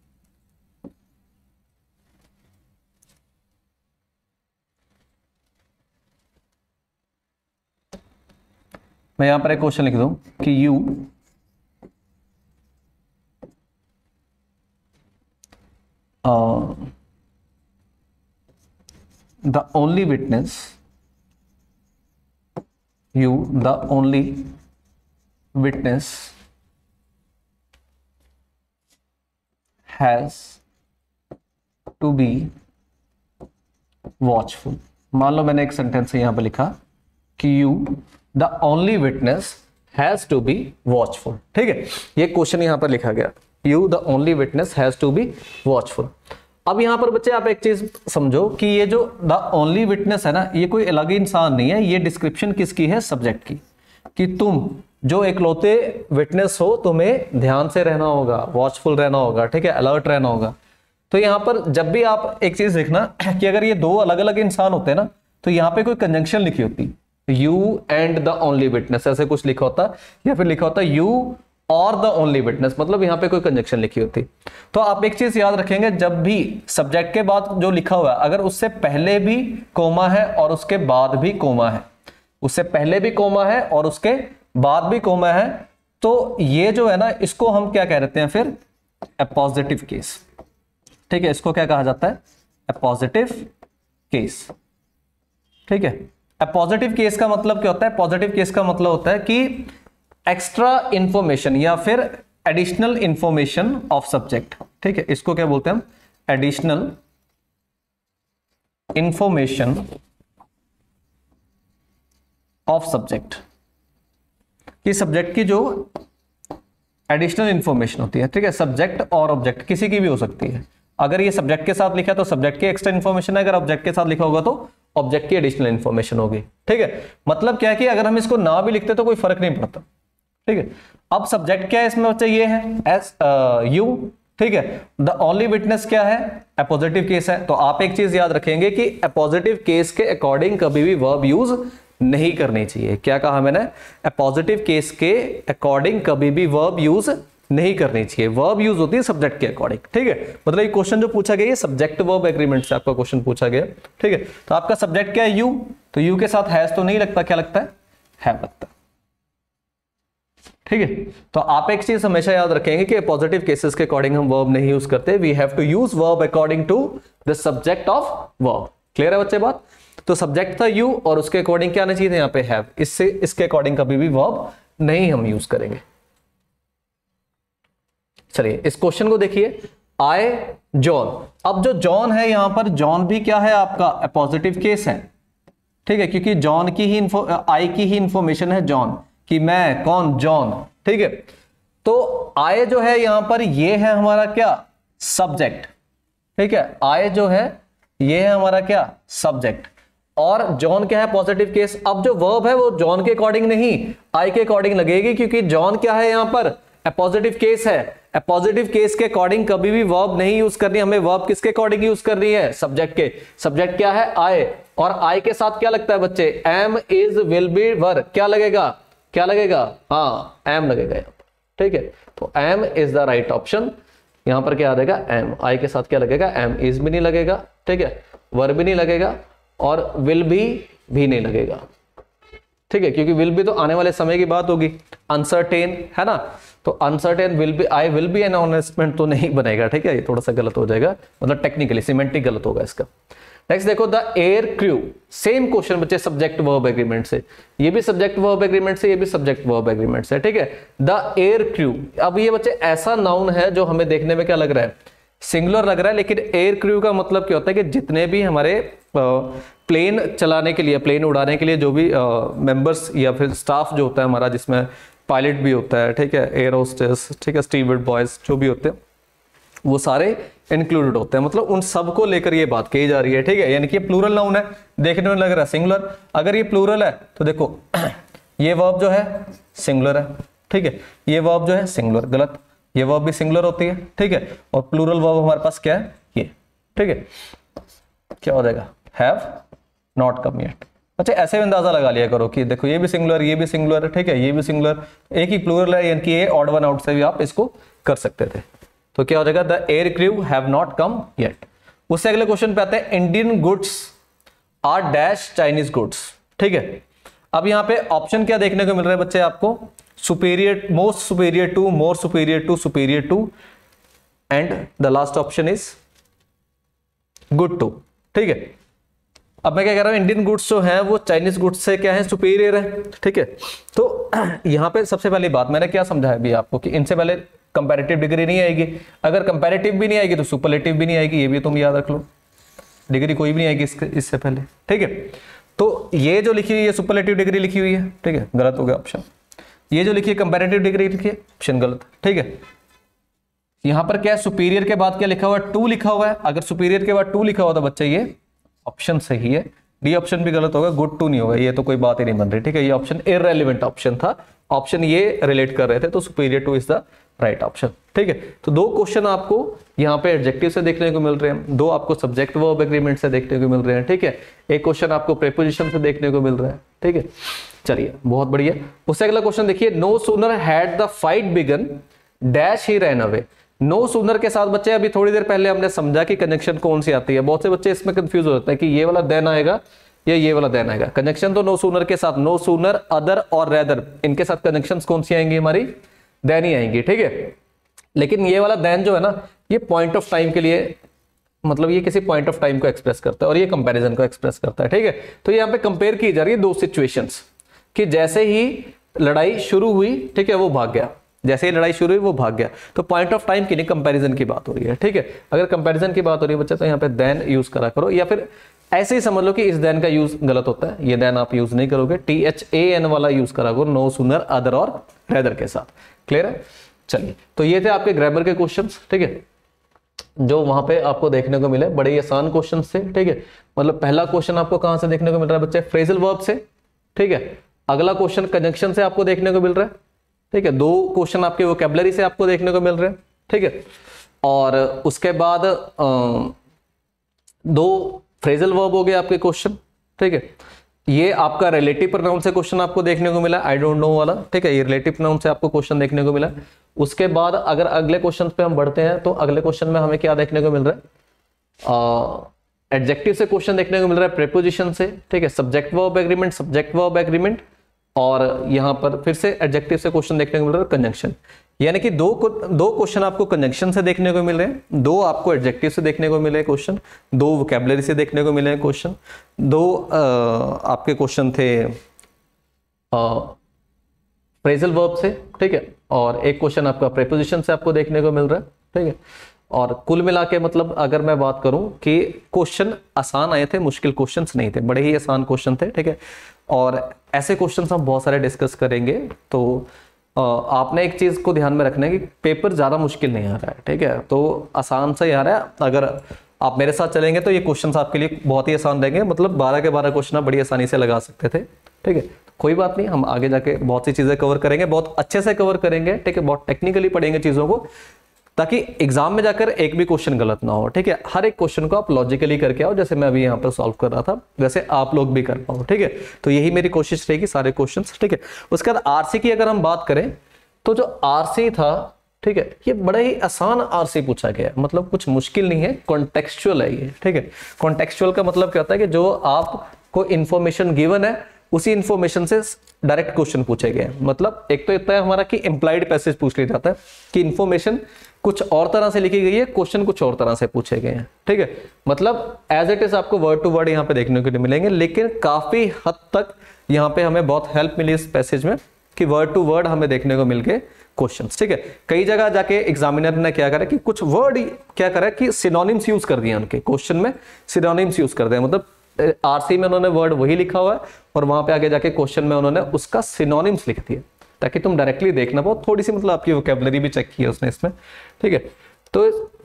A: मैं यहां पर एक क्वेश्चन लिख दूं कि you the only witness, you the only witness has to be watchful। मान लो मैंने एक सेंटेंस यहां पर लिखा कि you the only witness has to be watchful। ठीक है, ये क्वेश्चन यहां पर लिखा गया, you the only witness has to be watchful। अब यहां पर बच्चे आप एक चीज समझो कि ये जो the only witness है ना, ये कोई अलग इंसान नहीं है, ये डिस्क्रिप्शन किसकी है, सब्जेक्ट की, कि तुम जो इकलौते विटनेस हो, तुम्हें ध्यान से रहना होगा, वॉचफुल रहना होगा। ठीक है, अलर्ट रहना होगा। तो यहाँ पर जब भी आप एक चीज देखना कि अगर ये दो अलग अलग इंसान होते हैं ना, तो यहाँ पे कोई कंजंक्शन लिखी होती, you and the only witness, ऐसे कुछ लिखा होता, या फिर लिखा होता यू और द ओनली विटनेस, मतलब यहाँ पे कोई कंजक्शन लिखी होती। तो आप एक चीज याद रखेंगे, जब भी सब्जेक्ट के बाद जो लिखा हुआ है अगर उससे पहले भी कोमा है और उसके बाद भी कोमा है, उससे पहले भी कोमा है और उसके बाद भी कोमा है, तो ये जो है ना इसको हम क्या कह देते हैं फिर, अपॉजिटिव केस। ठीक है, इसको क्या कहा जाता है, अपॉजिटिव केस। ठीक है, अपॉजिटिव केस का मतलब क्या होता है, पॉजिटिव केस का मतलब होता है कि एक्स्ट्रा इंफॉर्मेशन या फिर एडिशनल इंफॉर्मेशन ऑफ सब्जेक्ट। ठीक है, इसको क्या बोलते हैं हम, एडिशनल इंफॉर्मेशन ऑफ सब्जेक्ट। कि सब्जेक्ट की जो एडिशनल इंफॉर्मेशन होती है, ठीक है, सब्जेक्ट और ऑब्जेक्ट किसी की भी हो सकती है। अगर ये सब्जेक्ट के साथ लिखा है तो सब्जेक्ट की एक्स्ट्रा इंफॉर्मेशन है, अगर ऑब्जेक्ट के साथ लिखा होगा तो ऑब्जेक्ट की एडिशनल इंफॉर्मेशन होगी। ठीक है, मतलब क्या है कि अगर हम इसको ना भी लिखते तो कोई फर्क नहीं पड़ता। ठीक है, अब सब्जेक्ट क्या है इसमें बच्चे, ये है एस यू। ठीक है, द ओनली विटनेस क्या है, अपॉजिटिव केस है। तो आप एक चीज याद रखेंगे कि अपॉजिटिव केस के अकॉर्डिंग कभी भी वर्ब यूज नहीं करनी चाहिए। क्या कहा मैंने, अपॉजिटिव केस के अकॉर्डिंग कभी भी वर्ब यूज नहीं करनी चाहिए। वर्ब यूज होती है सब्जेक्ट के अकॉर्डिंग। ठीक है, मतलब ये क्वेश्चन जो पूछा गया है सब्जेक्ट वर्ब एग्रीमेंट से आपका क्वेश्चन पूछा गया। ठीक है, तो आपका सब्जेक्ट क्या है, यू, तो यू के साथ हैज तो नहीं लगता, क्या लगता है, हैव लगता है। ठीक है, तो आप एक चीज हमेशा याद रखेंगे कि पॉजिटिव केसेस के अकॉर्डिंग हम वर्ब नहीं यूज करते, we have to use verb according to the subject of verb. Clear है बच्चे बात। तो सब्जेक्ट था यू और उसके अकॉर्डिंग क्या आना चाहिए था, यहाँ पे हैव, इससे इसके अकॉर्डिंग कभी भी वर्ब नहीं हम यूज करेंगे। चलिए इस क्वेश्चन को देखिए, आई जॉन। अब जो जॉन है यहां पर, जॉन भी क्या है आपका, पॉजिटिव केस है। ठीक है, क्योंकि जॉन की ही आई की ही इंफॉर्मेशन है जॉन, कि मैं कौन, जॉन। ठीक है, तो आई जो है यहां पर, ये है हमारा क्या, सब्जेक्ट। ठीक है, आई जो है ये है हमारा क्या, सब्जेक्ट, और जॉन क्या है, पॉजिटिव केस। अब जो वर्ब है वो जॉन के अकॉर्डिंग नहीं आई के अकॉर्डिंग लगेगी, क्योंकि जॉन क्या है यहां पर, पॉजिटिव केस है। पॉजिटिव केस के अकॉर्डिंग कभी भी वर्ब नहीं यूज करनी, हमें वर्ब किसके अकॉर्डिंग यूज करनी है, सब्जेक्ट के। सब्जेक्ट क्या है, आई, और आई के साथ क्या लगता है बच्चे, am, is, will be, were, क्या लगेगा, क्या लगेगा, हाँ एम लगेगा यहाँ पर। ठीक है, तो am is the right option. यहां पर क्या आ जाएगा, एम। आई के साथ क्या लगेगा, एम, इज भी नहीं लगेगा। ठीक है, वर भी नहीं लगेगा, और विल भी भी नहीं लगेगा। ठीक है, क्योंकि विल भी तो आने वाले समय की बात होगी, अनसर्टेन है ना, तो uncertain will be, I will be an announcement तो नहीं बनेगा। ठीक है, ये थोड़ा सा गलत हो जाएगा, मतलब टेक्निकली सिमेंटिक गलत होगा इसका। नेक्स्ट देखो, the air crew. Same question बच्चे सब्जेक्ट वर्ब एग्रीमेंट से, ये भी सब्जेक्ट वर्ब एग्रीमेंट से, ये भी सब्जेक्ट वर्ब एग्रीमेंट से। ठीक है, द एयर क्रू। अब ये बच्चे ऐसा नाउन है जो हमें देखने में क्या लग रहा है, सिंगुलर लग रहा है, लेकिन एयर क्रू का मतलब क्या होता है कि जितने भी हमारे प्लेन चलाने के लिए, प्लेन उड़ाने के लिए जो भी मेंबर्स या फिर स्टाफ जो होता है हमारा, जिसमें पायलट भी होता है, ठीक है, एयर होस्टेस, ठीक है, स्टीवर्ड बॉयज जो भी होते हैं, वो सारे इंक्लूडेड होते हैं। मतलब उन सबको लेकर ये बात कही जा रही है। ठीक है, यानी कि ये प्लूरल नाउन है, देखने में लग रहा है सिंगुलर। अगर ये प्लूरल है तो देखो ये वर्ब जो है सिंगुलर है। ठीक है, ये वर्ब जो है सिंगुलर, गलत, ये वर्ब भी सिंगुलर होती है। ठीक है, और प्लूरल वर्ब हमारे पास क्या है, ये। ठीक है, क्या हो जाएगा, हैव नॉट कम येट। अच्छा, ऐसे भी अंदाजा लगा लिया करो कि देखो ये भी सिंगुलर, ये भी सिंगुलर है। ठीक है, ये भी सिंगुलर, एक ही प्लूरल है, यानी कि ये ऑड वन आउट से भी आप इसको कर सकते थे। तो क्या हो जाएगा, the air crew have not come yet. उससे अगले क्वेश्चन पे आते हैं, Indian goods are dash Chinese goods. ठीक है, अब यहां पे ऑप्शन क्या देखने को मिल रहा है बच्चे आपको, superior, most superior to, more superior to, superior to, and the last option is good to. ठीक है, अब मैं क्या कह रहा हूं, इंडियन गुड्स जो है वो चाइनीज गुड्स से क्या है, सुपीरियर है। ठीक है, तो यहां पे सबसे पहली बात मैंने क्या समझाया अभी आपको कि इनसे पहले कंपैरेटिव डिग्री नहीं आएगी। अगर कंपैरेटिव भी नहीं आएगी तो सुपरलेटिव भी नहीं आएगी, ये भी तुम याद रख लो, डिग्री कोई भी नहीं आएगी इसके इससे पहले। ठीक है, तो ये जो लिखी हुई है सुपरलेटिव डिग्री लिखी हुई है। ठीक है, गलत हो गया ऑप्शन। ये जो लिखी है कंपैरेटिव डिग्री लिखी है, ऑप्शन गलत। ठीक है, यहां पर क्या है, सुपीरियर के बाद क्या लिखा हुआ है, टू लिखा हुआ है। अगर सुपीरियर के बाद टू लिखा हुआ तो बच्चे ये ऑप्शन सही है, डी ऑप्शन भी गलत होगा, गुड टू नहीं होगा, ये तो कोई बात ही नहीं बन रही। ठीक है, ये ऑप्शन इररेलेवेंट ऑप्शन था, ऑप्शन ये रिलेट कर रहे थे, तो superior to is the right option. ठीक है, तो दो क्वेश्चन आपको यहाँ पे एडजेक्टिव से देखने को मिल रहे हैं, दो आपको सब्जेक्ट वर्ब एग्रीमेंट से देखने को मिल रहे हैं। ठीक है, एक क्वेश्चन आपको प्रीपोजिशन से देखने को मिल रहा है। ठीक है, चलिए बहुत बढ़िया। उससे अगला क्वेश्चन देखिए, no sooner had the fight began dash he ran away. No sooner के साथ बच्चे अभी थोड़ी देर पहले हमने समझा कि कंजंक्शन कौन सी आती है। बहुत से बच्चे इसमें कंफ्यूज हो जाते हैं कि ये वाला देन आएगा या ये वाला देन आएगा। कंजंक्शन तो नो सूनर के साथ, नो सूनर, अदर और रेदर, इनके साथ कंजंक्शंस कौन सी आएंगी हमारी, देन ही आएंगी, ठीक है। लेकिन ये वाला देन जो है ना, ये पॉइंट ऑफ टाइम के लिए, मतलब ये किसी पॉइंट ऑफ टाइम को एक्सप्रेस करता है और ये कंपैरिजन को एक्सप्रेस करता है, ठीक है। तो यहाँ पे कंपेयर की जा रही है दो सिचुएशंस कि जैसे ही लड़ाई शुरू हुई, ठीक है, वो भाग गया, जैसे ही लड़ाई शुरू हुई वो भाग गया। तो पॉइंट ऑफ टाइम की नहीं, कंपैरिजन की बात हो रही है, ठीक है। अगर कंपैरिजन की बात हो रही है बच्चा तो यहाँ पे देन यूज करा करो, या फिर ऐसे ही समझ लो कि इस देन का यूज गलत होता है, ये देन आप यूज नहीं करोगे, टी एच ए एन वाला यूज करा करो नो सूनर, अदर और रेदर के साथ। क्लियर है? चलिए, तो ये थे आपके ग्रामर के क्वेश्चंस, ठीक है, जो वहां पे आपको देखने को मिले। बड़े ही आसान क्वेश्चन थे, ठीक है। मतलब पहला क्वेश्चन आपको कहां से देखने को मिल रहा है बच्चे, फ्रेजल वर्ब से, ठीक है। अगला क्वेश्चन कंजंक्शन से आपको देखने को मिल रहा है, ठीक है। दो क्वेश्चन आपके वोकैबुलरी से आपको देखने को मिल रहे हैं, ठीक है। और उसके बाद आ, दो फ्रेजल वर्ब हो गए आपके क्वेश्चन, ठीक है। ये आपका रिलेटिव प्रोनाउन से क्वेश्चन आपको देखने को मिला, आई डोंट नो वाला, ठीक है। ये रिलेटिव प्रोनाउन से आपको क्वेश्चन देखने को मिला। उसके बाद अगर अगले क्वेश्चन पे हम बढ़ते हैं तो अगले क्वेश्चन में हमें क्या देखने को मिल रहा है, एडजेक्टिव से क्वेश्चन देखने को मिल रहा है, प्रीपोजिशन से, ठीक है, subject verb agreement, subject verb agreement, और यहां पर फिर से एडजेक्टिव से क्वेश्चन देखने को मिल रहा है, कंजंक्शन। यानी कि दो दो क्वेश्चन आपको कंजंक्शन से देखने को मिल रहे हैं, दो आपको एडजेक्टिव से देखने को मिले क्वेश्चन, दो वोकैबुलरी से देखने को मिले क्वेश्चन, दो आ, आपके क्वेश्चन थे फ्रेजल वर्ब से, ठीक है, और एक क्वेश्चन आपका प्रीपोजिशन से आपको देखने को मिल रहा है, ठीक है। और कुल मिला के मतलब अगर मैं बात करूं कि क्वेश्चन आसान आए थे, मुश्किल क्वेश्चंस नहीं थे, बड़े ही आसान क्वेश्चन थे, ठीक है। और ऐसे क्वेश्चंस हम बहुत सारे डिस्कस करेंगे। तो आपने एक चीज को ध्यान में रखना है कि पेपर ज्यादा मुश्किल नहीं आ रहा है, ठीक है, तो आसान से ही आ रहा है। अगर आप मेरे साथ चलेंगे तो ये क्वेश्चंस आपके लिए बहुत ही आसान रहेंगे, मतलब बारह के बारह क्वेश्चन आप बड़ी आसानी से लगा सकते थे, ठीक है। कोई बात नहीं, हम आगे जाके बहुत सी चीजें कवर करेंगे, बहुत अच्छे से कवर करेंगे, ठीक है, बहुत टेक्निकली पढ़ेंगे चीजों को, ताकि एग्जाम में जाकर एक भी क्वेश्चन गलत ना हो, ठीक है। हर एक क्वेश्चन को आप लॉजिकली करके आओ, जैसे मैं अभी यहाँ पर सॉल्व कर रहा था वैसे आप लोग भी कर पाओ, ठीक है। तो यही मेरी कोशिश रहेगी सारे क्वेश्चंस, ठीक है। उसके बाद आरसी की अगर हम बात करें तो जो आरसी था, ठीक है, ये बड़ा ही आसान आरसी पूछा गया, मतलब कुछ मुश्किल नहीं है, कॉन्टेक्सचुअल है ये, ठीक है। कॉन्टेक्सचुअल का मतलब क्या होता है कि जो आपको इंफॉर्मेशन गिवन है उसी इंफॉर्मेशन से डायरेक्ट क्वेश्चन पूछे गए। मतलब एक तो इतना है हमारा कि इंप्लाइड पैसेज पूछ लिया जाता है कि इंफॉर्मेशन कुछ और तरह से लिखी गई है, क्वेश्चन कुछ और तरह से पूछे गए हैं, ठीक है। मतलब एज इट इज आपको वर्ड टू वर्ड यहाँ पे देखने को नहीं मिलेंगे, लेकिन काफी हद तक यहाँ पे हमें बहुत हेल्प मिली इस पैसेज में कि वर्ड टू वर्ड हमें देखने को मिल गए क्वेश्चंस, ठीक है। कई जगह जाके एग्जामिनर ने क्या करा कि कुछ वर्ड क्या करा कि सिनोनिम्स यूज कर दिए उनके क्वेश्चन में, सिनोनिम्स यूज कर दिए, मतलब आरसी में उन्होंने वर्ड वही लिखा हुआ है और वहां पे आगे जाके क्वेश्चन में उन्होंने उसका सिनोनिम्स लिख दिया ताकि तुम डायरेक्टली देखना पाओ। थोड़ी सी मतलब आपकी वोकैबुलरी भी चेक की है उसने इसमें, ठीक है। तो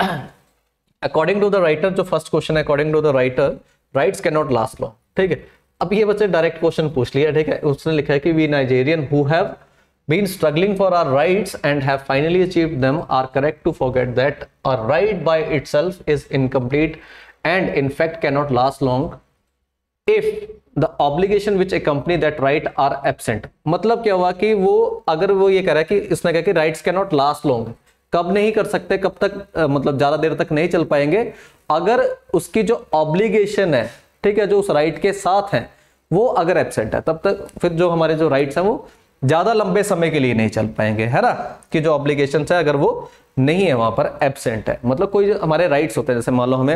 A: अकॉर्डिंग टू द राइटर, जो फर्स्ट क्वेश्चन है, according to the writer rights can not last long, ठीक है। अब ये बच्चे डायरेक्ट क्वेश्चन पूछ लिया, ठीक है। उसने लिखा है कि we Nigerian who have been struggling for our rights and have finally achieved them are correct to forget that a right by itself is incomplete and in fact cannot last long if the obligation which accompany that right are absent। मतलब क्या हुआ कि वो अगर वो ये कह रहा है कि इसने कहा कि rights cannot last long, कब नहीं कर सकते, कब तक आ, मतलब ज्यादा देर तक नहीं चल पाएंगे, अगर उसकी जो ऑब्लिगेशन है, ठीक है, जो उस राइट के साथ है वो अगर एब्सेंट है, तब तक फिर जो हमारे जो राइट्स हैं वो ज्यादा लंबे समय के लिए नहीं चल पाएंगे, है ना। कि जो ऑब्लिगेशन है अगर वो नहीं है, वहां पर एब्सेंट है, मतलब कोई हमारे राइट्स होते हैं, जैसे मान लो हमें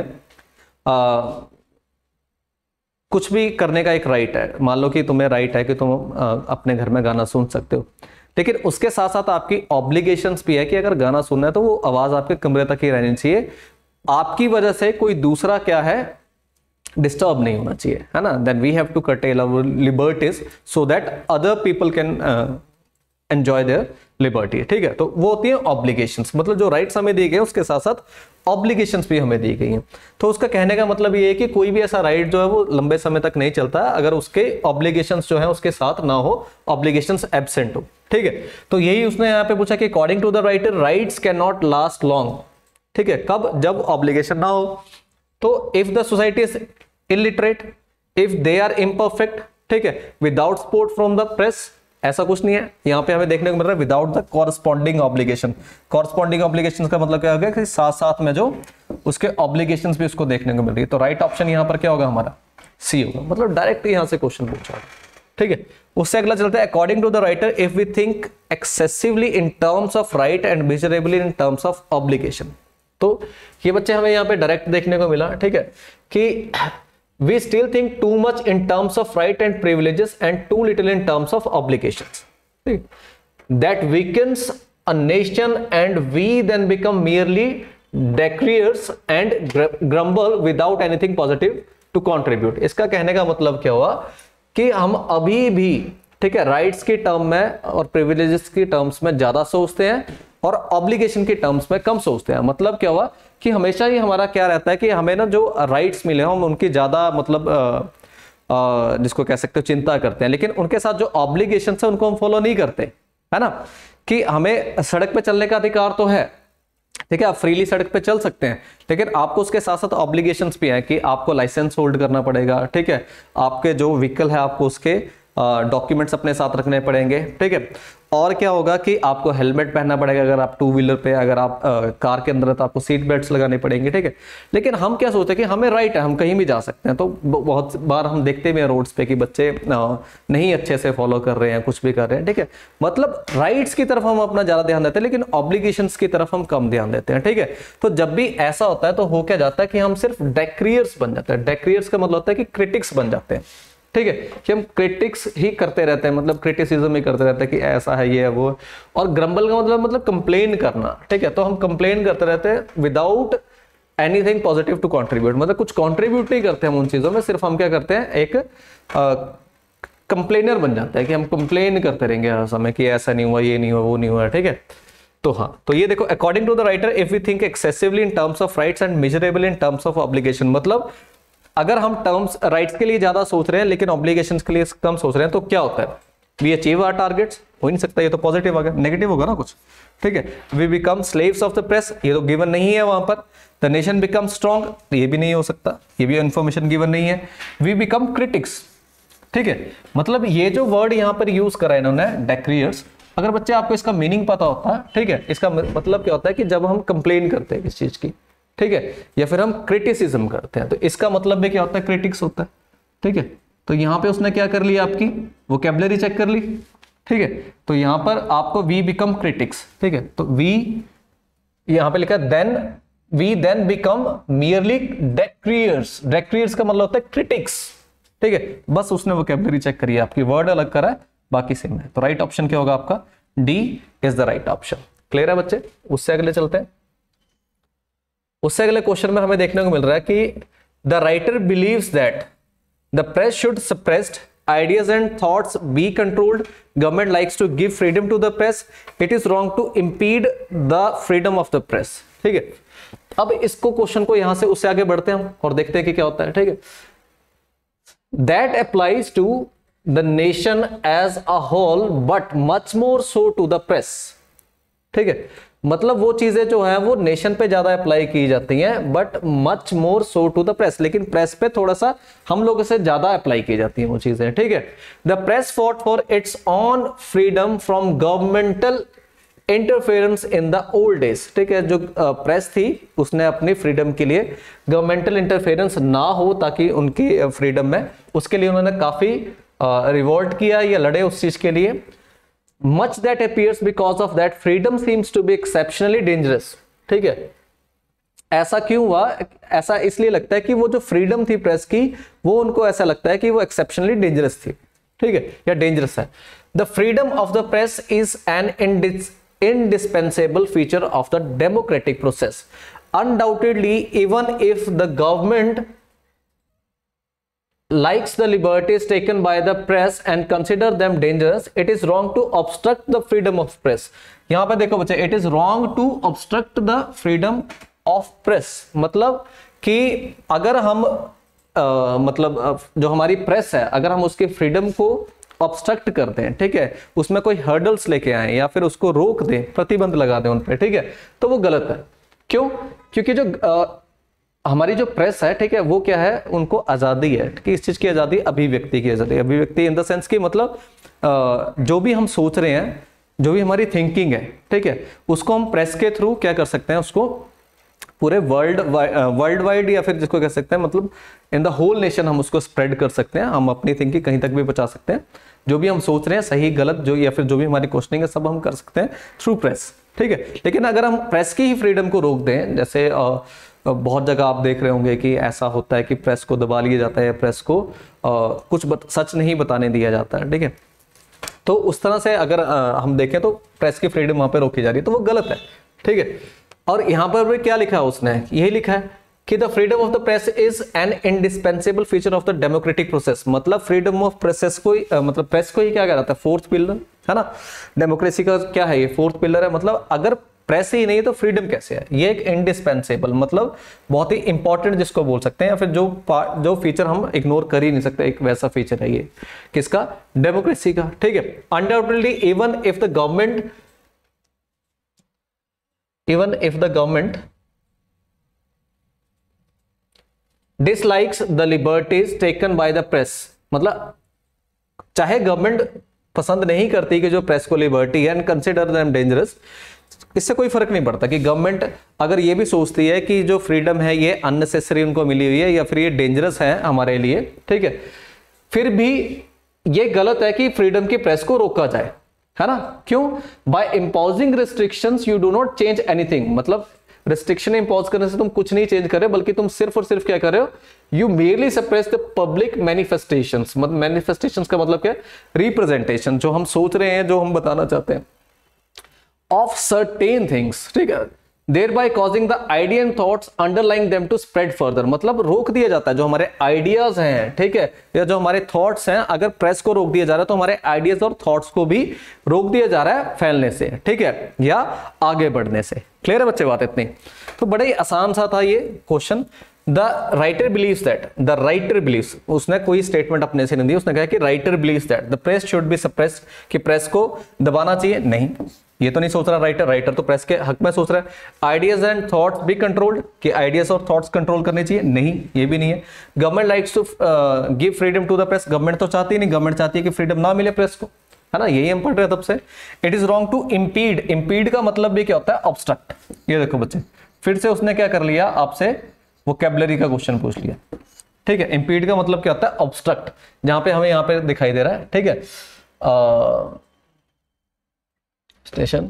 A: आ, कुछ भी करने का एक राइट है, मान लो कि तुम्हें राइट है कि तुम आ, अपने घर में गाना सुन सकते हो, लेकिन उसके साथ साथ आपकी ऑब्लिगेशंस भी है कि अगर गाना सुनना है तो वो आवाज आपके कमरे तक ही रहनी चाहिए, आपकी वजह से कोई दूसरा क्या है डिस्टर्ब नहीं होना चाहिए, है ना। Then we have to curtail our liberties so that other people can uh, enjoy their liberty, ठीक है। तो वो होती है ऑब्लिगेशंस, मतलब जो राइट्स हमें दिए गए उसके साथ साथ ऑब्लिगेशंस भी हमें दी गई हैं। तो उसका कहने का मतलब ये है कि कोई भी ऐसा राइट जो है वो लंबे समय तक नहीं चलता अगर उसके ऑब्लिगेशंस जो है उसके साथ ना हो, ऑब्लिगेशंस एब्सेंट हो, ठीक है। तो यही उसने यहाँ पे पूछा कि according to the writer rights can not last long, ठीक है, कब, जब ऑब्लिगेशन ना हो। तो if the society is illiterate, if they are imperfect, ठीक है। Without support from the press ऐसा कुछ नहीं है, यहाँ पे हमें देखने को मिल रहा है without the corresponding obligation. Corresponding obligation का मतलब क्या हो गया कि साथ साथ में जो उसके ऑब्लिगेशंस भी उसको देखने को मिल रही है। तो राइट ऑप्शन यहाँ पर क्या होगा हमारा, सी होगा, मतलब डायरेक्ट यहाँ से क्वेश्चन पूछा, ठीक है। उससे अगला चलता है, according to the writer if we think excessively in terms of right and miserably in terms of obligation. तो ये बच्चे हमें यहाँ पे डायरेक्ट देखने को मिला, ठीक है, कि we still think too much in terms of right and privileges and too little in terms of obligations. That weakens a nation and we then become merely decriers and grumble without anything positive to contribute. इसका कहने का मतलब क्या हुआ कि हम अभी भी, ठीक है, राइट्स की टर्म में और प्रिविलेजेस की टर्म्स में ज्यादा सोचते हैं और ऑब्लिगेशन की टर्म्स में कम सोचते हैं। मतलब क्या हुआ कि हमेशा ही हमारा क्या रहता है कि हमें ना जो राइट्स मिले हम उनकी ज्यादा मतलब आ, आ, जिसको कह सकते हो चिंता करते हैं, लेकिन उनके साथ जो ऑब्लिगेशन है उनको हम फॉलो नहीं करते, है ना। कि हमें सड़क पे चलने का अधिकार तो है, ठीक है, आप फ्रीली सड़क पे चल सकते हैं, लेकिन आपको उसके साथ साथ ऑब्लिगेशंस भी हैं कि आपको लाइसेंस होल्ड करना पड़ेगा, ठीक है, आपके जो व्हीकल है आपको उसके डॉक्यूमेंट्स अपने साथ रखने पड़ेंगे, ठीक है। और क्या होगा कि आपको हेलमेट पहनना पड़ेगा अगर आप टू व्हीलर पे, अगर आप आ, कार के अंदर है तो आपको सीट बेल्ट्स लगानी पड़ेंगे, ठीक है। लेकिन हम क्या सोचते हैं कि हमें राइट है, हम कहीं भी जा सकते हैं। तो बहुत बार हम देखते भी हैं रोड्स पे कि बच्चे आ, नहीं अच्छे से फॉलो कर रहे हैं, कुछ भी कर रहे हैं, ठीक है। मतलब राइट्स की तरफ हम अपना ज्यादा ध्यान देते हैं लेकिन ऑब्लिगेशंस की तरफ हम कम ध्यान देते हैं, ठीक है। तो जब भी ऐसा होता है तो हो क्या जाता है कि हम सिर्फ डेक्रियर्स बन जाते हैं। डेक्रियर्स का मतलब होता है कि क्रिटिक्स बन जाते हैं, ठीक है, कि हम क्रिटिक्स ही करते रहते हैं, मतलब क्रिटिसिज्म ही करते रहते हैं कि ऐसा है ये है वो। और ग्रम्बल का मतलब मतलब कंप्लेन करना, ठीक है। तो हम कंप्लेन करते रहते हैं without anything positive to contribute, मतलब कुछ कंट्रीब्यूट नहीं करते हम उन चीजों में, सिर्फ हम क्या करते हैं एक कंप्लेनर बन जाता है कि हम कंप्लेन करते रहेंगे हर समय कि ऐसा नहीं हुआ, ये नहीं हुआ, वो नहीं हुआ, ठीक है। तो हाँ, तो ये देखो, according to the writer if we think excessively in terms of rights and measurable in terms of obligation, मतलब अगर हम टर्म्स राइट्स के लिए ज्यादा सोच रहे हैं लेकिन ऑब्लिगेशंस के लिए कम सोच रहे हैं तो क्या होता है, वी अचीव आवर टारगेट्स, हो नहीं सकता, ये तो पॉजिटिव आ गया, नेगेटिव होगा ना कुछ, ठीक है। We become slaves of the press, ये तो गिवन नहीं है वहां पर। द नेशन बिकम स्ट्रॉन्ग, ये भी नहीं हो सकता, ये भी इंफॉर्मेशन गिवन नहीं है। वी बिकम क्रिटिक्स, ठीक है, मतलब ये जो वर्ड यहां पर यूज करा है इन्होंने डेक्रियर्स, अगर बच्चे आपको इसका मीनिंग पता होता है, ठीक है, इसका मतलब क्या होता है कि जब हम कंप्लेन करते हैं किस चीज की, ठीक है, या फिर हम क्रिटिसिज्म करते हैं, तो इसका मतलब भी क्या होता है, क्रिटिक्स होता है, ठीक है। तो यहां पे उसने क्या कर लिया, आपकी वोकैबुलरी चेक कर ली, ठीक है। तो यहां पर आपको वी बिकम क्रिटिक्स, ठीक है, तो वी यहां पे लिखा then we then become merely decriers. Decriers का मतलब होता है क्रिटिक्स, ठीक है। बस उसने वोकैबुलरी चेक करी है, आपकी वर्ड अलग करा है, बाकी सेम है। तो राइट ऑप्शन क्या होगा आपका, D is the right option. Clear है बच्चे? उससे अगले चलते हैं। उससे अगले क्वेश्चन में हमें देखने को मिल रहा है कि the writer believes that the press should suppressed ideas and thoughts be controlled. Government likes to give freedom to the press. It is wrong to impede the freedom of the press. ठीक है, अब इसको question को यहां से उससे आगे बढ़ते हैं हम और देखते हैं कि क्या होता है, ठीक है। That applies to the nation as a whole, but much more so to the press. ठीक है, मतलब वो चीजें जो है वो नेशन पे ज्यादा अप्लाई की जाती हैं, but much more so to the press, लेकिन प्रेस पे थोड़ा सा हम लोगों से ज्यादा अप्लाई की जाती हैं वो चीजें, ठीक है। The press fought for its own freedom from governmental interference in the old days, ठीक है। जो प्रेस थी उसने अपनी फ्रीडम के लिए गवर्नमेंटल इंटरफेरेंस ना हो ताकि उनकी फ्रीडम में, उसके लिए उन्होंने काफी रिवोल्ट किया या लड़े उस चीज के लिए। Much that appears because of that freedom seems to be exceptionally dangerous. ठीक है, ऐसा क्यों हुआ? ऐसा इसलिए लगता है कि वो जो फ्रीडम थी प्रेस की, वो उनको ऐसा लगता है कि वो एक्सेप्शनली डेंजरस थी, ठीक है, या डेंजरस है। The freedom of the press is an indispensable feature of the democratic process. Undoubtedly, even if the government likes the liberties taken by the press and consider them dangerous, it is wrong to obstruct the freedom of press. यहां पे देखो बच्चे, it is wrong to obstruct the freedom of press, मतलब कि अगर हम आ, मतलब जो हमारी प्रेस है, अगर हम उसकी फ्रीडम को ऑब्स्ट्रक्ट करते हैं, ठीक है, उसमें कोई हर्डल्स लेके आए या फिर उसको रोक दें, प्रतिबंध लगा दें उन पे, ठीक है, तो वो गलत है। क्यों? क्योंकि जो आ, हमारी जो प्रेस है, ठीक है, वो क्या है, उनको आज़ादी है कि इस चीज़ की आज़ादी, अभिव्यक्ति की आज़ादी। अभिव्यक्ति इन द सेंस की मतलब जो भी हम सोच रहे हैं, जो भी हमारी थिंकिंग है, ठीक है, उसको हम प्रेस के थ्रू क्या कर सकते हैं, उसको पूरे वर्ल्ड वर्ल्ड वाइड या फिर जिसको कह सकते हैं मतलब इन द होल नेशन हम उसको स्प्रेड कर सकते हैं। हम अपनी थिंकिंग कहीं तक भी पहुंचा सकते हैं। जो भी हम सोच रहे हैं, सही गलत जो या फिर जो भी हमारी क्वेश्चनिंग है, सब हम कर सकते हैं थ्रू प्रेस, ठीक है। लेकिन अगर हम प्रेस की ही फ्रीडम को रोक दें, जैसे आ, बहुत जगह आप देख रहे होंगे कि ऐसा होता है कि प्रेस को दबा लिया जाता है या प्रेस को आ, कुछ बत, सच नहीं बताने दिया जाता है, ठीक है। तो उस तरह से अगर आ, हम देखें तो प्रेस की फ्रीडम वहां पर रोकी जा रही है, तो वो गलत है, ठीक है। और यहां पर भी क्या लिखा है उसने, यही लिखा है कि the freedom of the press is an indispensable feature of the democratic process. मतलब फ्रीडम ऑफ प्रेस को ही, मतलब प्रेस को ही क्या कहलाता है, फोर्थ पिलर है ना, डेमोक्रेसी का क्या है, ये फोर्थ पिलर है। मतलब अगर प्रेस ही नहीं है तो फ्रीडम कैसे है, ये एक इंडिस्पेंसेबल मतलब बहुत ही इंपॉर्टेंट जिसको बोल सकते हैं, या फिर जो जो फीचर हम इग्नोर कर ही नहीं सकते, एक वैसा फीचर है ये किसका, डेमोक्रेसी का, ठीक है। Undoubtedly even if the government even if the government dislikes the liberties taken by the press, मतलब चाहे गवर्नमेंट पसंद नहीं करती कि जो प्रेस को लिबर्टी है एंड कंसिडर देम डेंजरस, इससे कोई फर्क नहीं पड़ता कि गवर्नमेंट अगर ये भी सोचती है कि जो फ्रीडम है ये अननेसेसरी उनको मिली हुई है या फिर ये डेंजरस है हमारे लिए, ठीक है, फिर भी ये गलत है कि फ्रीडम की प्रेस को रोका जाए, है ना। क्यों? By imposing restrictions you do not change anything. मतलब रिस्ट्रिक्शन इंपोज करने से तुम कुछ नहीं चेंज कर रहे, बल्कि तुम सिर्फ और सिर्फ क्या कर रहे हो, you merely suppress the public manifestations. मतलब मैनिफेस्टेशंस का मतलब क्या है, रिप्रेजेंटेशन, जो हम सोच रहे हैं, जो हम बताना चाहते हैं, ऑफ सर्टेन थिंग्स, ठीक है, thereby causing the idea and thoughts underlying them to spread further। मतलब रोक दिया जाता है जो हमारे आइडियाज हैं, ठीक है, या जो हमारे थॉट्स हैं, अगर प्रेस को रोक दिया जा रहा है तो हमारे आइडियाज और थॉट्स को भी रोक दिया जा रहा है फैलने से, ठीक है, या आगे बढ़ने से। क्लियर है बच्चे बात इतनी? तो बड़ा ही आसान सा था ये question. The writer believes that, the writer believes, उसने कोई स्टेटमेंट अपने से नहीं दी, उसने कहा कि writer believes that the press should be suppressed, कि प्रेस को दबाना चाहिए। नहीं, ये तो नहीं सोच रहा राइटर, राइटर तो प्रेस के हक में सोच रहा है। Ideas and thoughts be controlled, कि आइडियाज और थॉट्स कंट्रोल करने चाहिए। नहीं, ये भी नहीं है। Government likes to give freedom to the press, government तो चाहती नहीं, गवर्नमेंट चाहती है कि फ्रीडम ना मिले प्रेस को, है ना, यही हम पढ़ रहे हैं तब से। It is wrong to impede, impede का मतलब भी क्या होता है, ऑब्स्ट्रक्ट। ये देखो बच्चे, फिर से उसने क्या कर लिया, आपसे वोकैबुलरी का क्वेश्चन पूछ लिया, ठीक है। इम्पीड का मतलब क्या होता है, ऑब्स्ट्रक्ट, जहां पे हमें यहां पे दिखाई दे रहा है, ठीक है, station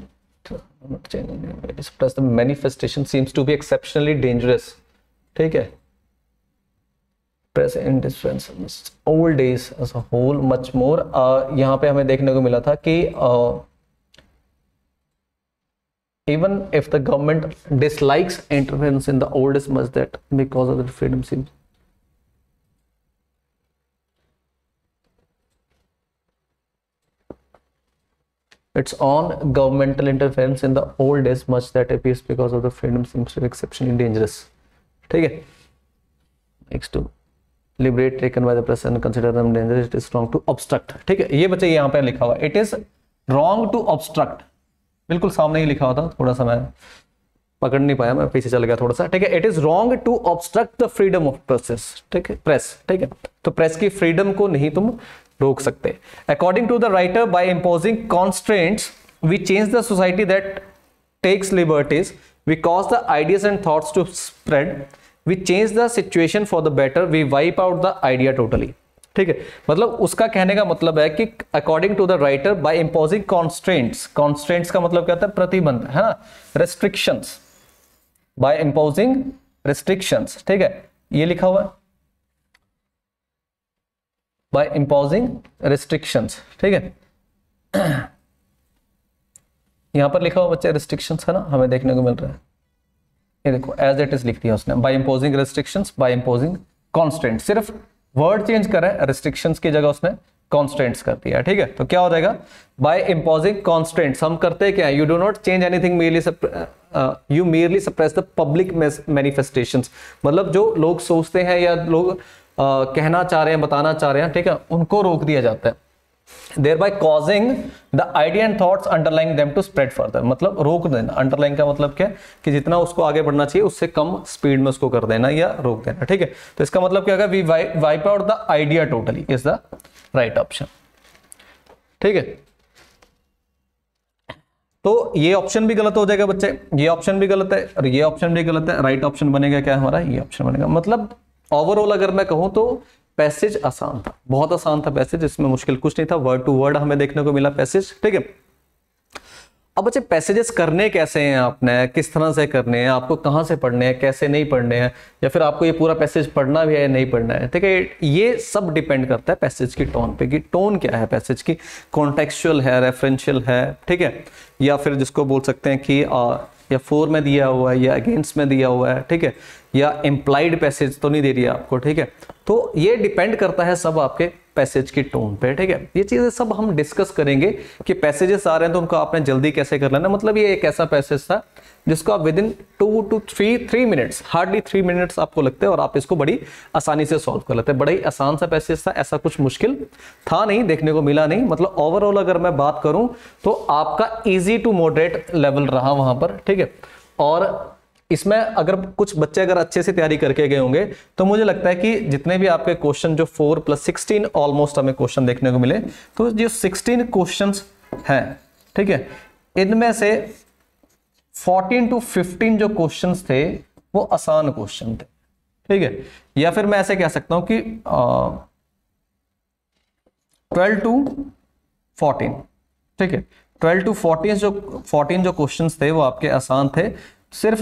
A: the manifestation seems to be exceptionally dangerous, ठीक है। press indispensable old days as a whole much more, uh, यहाँ पे हमें देखने को मिला था कि uh, even if the government dislikes interference in the old is much that because of the freedom seems, it's on governmental interference in the old days much that appears because of the freedom seems to be exceptionally dangerous, ठीक है। next to liberate taken by the press and consider them dangerous, it is wrong to obstruct, ठीक है। ये बच्चे यहाँ पे लिखा हुआ it is wrong to obstruct, बिल्कुल सामने ही लिखा हुआ था, थोड़ा सा मैं पकड़ नहीं पाया, मैं पीछे चल गया थोड़ा सा, ठीक है। it is wrong to obstruct the freedom of presses, ठीक है, प्रेस, ठीक है। तो प्रेस की फ्रीडम को नहीं तुम रोक सकते। According to the writer, by imposing constraints we change the society that takes liberties, we cause the ideas and thoughts to spread, we change the situation for the better, we wipe out the idea totally, ठीक है। मतलब उसका कहने का मतलब है कि according to the writer, by imposing constraints, constraints का मतलब क्या होता है, प्रतिबंध, है ना, रेस्ट्रिक्शंस, बाय इम्पोजिंग रेस्ट्रिक्शंस, ठीक है, ये लिखा हुआ है, by imposing restrictions, ठीक है। यहां पर लिखा हुआ बच्चे restrictions है ना, हमें देखने को मिल रहा है, ये देखो as it is लिख दिया उसने, by imposing restrictions, by imposing constraints, सिर्फ वर्ड चेंज कर रहा है, restrictions की जगह उसने constraints कर दिया, ठीक है। तो क्या हो जाएगा, by imposing constraints, हम करते क्या है, you do not change anything, merely uh, you merely suppress the public manifestations, मतलब जो लोग सोचते हैं या लोग Uh, कहना चाह रहे हैं, बताना चाह रहे हैं, ठीक है, उनको रोक दिया जाता है, thereby causing the idea and thoughts underlying them to spread further। मतलब रोक देना, अंडरलाइन का मतलब क्या है कि जितना उसको आगे बढ़ना चाहिए उससे कम स्पीड में उसको कर देना या रोक देना, ठीक है। तो इसका मतलब क्या होगा, we wipe out the idea totally is the right option, ठीक है। तो ये ऑप्शन भी गलत हो जाएगा बच्चे, ये ऑप्शन भी गलत है और ये ऑप्शन भी गलत है। राइट ऑप्शन बनेगा क्या हमारा, ये ऑप्शन बनेगा। मतलब ओवरऑल अगर मैं कहूं तो पैसेज आसान था, बहुत आसान था पैसेज, इसमें मुश्किल कुछ नहीं था। वर्ड टू वर्ड हमें देखने को मिला पैसेज, ठीक है। अब बच्चे पैसेजेस करने कैसे हैं, आपने किस तरह से करने हैं, आपको कहां से पढ़ने हैं, कैसे नहीं पढ़ने हैं, या फिर आपको ये पूरा पैसेज पढ़ना भी है या नहीं पढ़ना है, ठीक है। ये सब डिपेंड करता है पैसेज की टोन पे, कि टोन क्या है पैसेज की, कॉन्टेक्चुअल है, रेफरेंशियल है, ठीक है, या फिर जिसको बोल सकते हैं कि आ, या फोर में दिया हुआ है या अगेंस्ट में दिया हुआ है, ठीक है, या इम्प्लाइड पैसेज तो नहीं दे रही है आपको, ठीक है। तो ये डिपेंड करता है सब आपके पैसेज की टोन पे, ठीक है। ये चीजें सब हम डिस्कस करेंगे कि पैसेजेस आ रहे हैं तो उनको आपने जल्दी कैसे कर लेना। मतलब ये एक ऐसा पैसेज था जिसको आप within two two three three minutes hardly three minutes आपको लगते हैं और आप इसको बड़ी आसानी से सॉल्व कर लेते हैं। बड़ा ही आसान सा पैसेज था, ऐसा कुछ मुश्किल था नहीं, देखने को मिला नहीं। मतलब ओवरऑल अगर मैं बात करूं तो आपका इजी टू मॉडरेट लेवल रहा वहां पर, ठीक है। और इसमें अगर कुछ बच्चे अगर अच्छे से तैयारी करके गए होंगे तो मुझे लगता है कि जितने भी आपके क्वेश्चन जो फोर प्लस सिक्सटीन ऑलमोस्ट हमें क्वेश्चन देखने को मिले, तो जो सिक्सटीन क्वेश्चंस हैं, ठीक है, इनमें से फोर्टीन टू फिफ्टीन जो क्वेश्चंस थे वो आसान क्वेश्चन थे, ठीक है। या फिर मैं ऐसे कह सकता हूं कि ट्वेल्व टू फोर्टीन, ठीक है, ट्वेल्व टू फोर्टीन जो फोर्टीन जो क्वेश्चंस थे वो आपके आसान थे। सिर्फ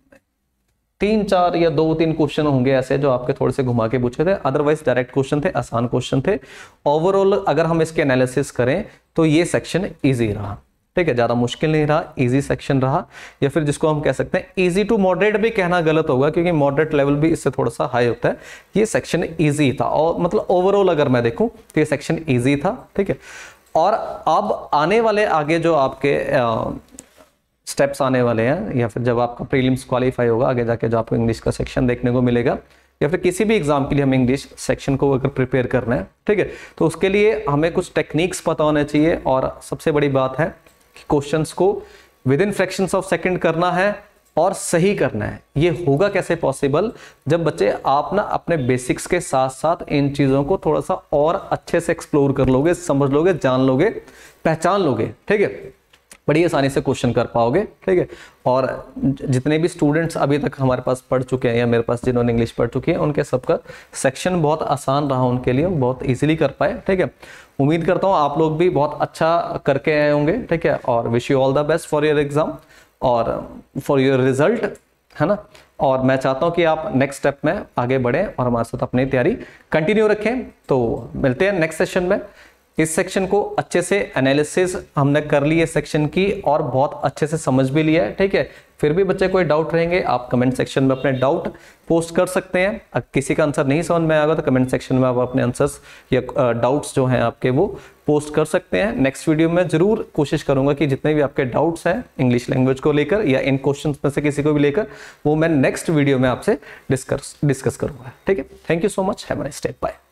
A: तीन चार या दो तीन क्वेश्चन होंगे ऐसे जो आपके थोड़े से घुमा के पूछे थे, अदरवाइज डायरेक्ट क्वेश्चन थे, आसान क्वेश्चन थे। ओवरऑल अगर हम इसके एनालिसिस करें तो ये सेक्शन इजी रहा, ठीक है, ज्यादा मुश्किल नहीं रहा, इजी सेक्शन रहा। या फिर जिसको हम कह सकते हैं इजी टू मॉडरेट भी कहना गलत होगा क्योंकि मॉडरेट लेवल भी इससे थोड़ा सा हाई होता है। ये सेक्शन इजी था और मतलब ओवरऑल अगर मैं देखूं तो ये सेक्शन इजी था, ठीक है। और अब आने वाले आगे जो आपके आ, स्टेप्स आने वाले हैं, या फिर जब आपका प्रीलिम्स क्वालिफाई होगा आगे जाके जो आपको इंग्लिश का सेक्शन देखने को मिलेगा, या फिर किसी भी एग्जाम के लिए हमें इंग्लिश सेक्शन को अगर प्रिपेयर करना है, ठीक है, तो उसके लिए हमें कुछ टेक्निक्स पता होने चाहिए। और सबसे बड़ी बात है कि क्वेश्चंस को within fractions of second करना है और सही करना है। ये होगा कैसे पॉसिबल, जब बच्चे आप ना अपने बेसिक्स के साथ साथ इन चीजों को थोड़ा सा और अच्छे से एक्सप्लोर कर लोगे, समझ लोगे, जान लोगे, पहचान लोगे, ठीक है, बड़ी आसानी से क्वेश्चन कर पाओगे, ठीक है। और जितने भी स्टूडेंट्स अभी तक हमारे पास पढ़ चुके हैं या मेरे पास जिन्होंने इंग्लिश पढ़ चुकी है, उनके सबका सेक्शन बहुत आसान रहा उनके लिए, बहुत इजीली कर पाए, ठीक है। उम्मीद करता हूँ आप लोग भी बहुत अच्छा करके आए होंगे, ठीक है। और wish you all the best for your exam और फॉर योर रिजल्ट, है ना। और मैं चाहता हूँ कि आप नेक्स्ट स्टेप में आगे बढ़ें और हमारे साथ अपनी तैयारी कंटिन्यू रखें। तो मिलते हैं नेक्स्ट सेशन में। इस सेक्शन को अच्छे से एनालिसिस हमने कर ली है सेक्शन की और बहुत अच्छे से समझ भी लिया है, ठीक है। फिर भी बच्चे कोई डाउट रहेंगे आप कमेंट सेक्शन में अपने डाउट पोस्ट कर सकते हैं। अगर किसी का आंसर नहीं समझ में आएगा तो कमेंट सेक्शन में आप अपने आंसर्स या डाउट्स जो हैं आपके वो पोस्ट कर सकते हैं। नेक्स्ट वीडियो में जरूर कोशिश करूंगा कि जितने भी आपके डाउट्स हैं इंग्लिश लैंग्वेज को लेकर या इन क्वेश्चंस में से किसी को भी लेकर, वो मैं नेक्स्ट वीडियो में आपसे डिस्कस डिस्कस करूंगा, ठीक है। Thank you so much, have a nice day, bye.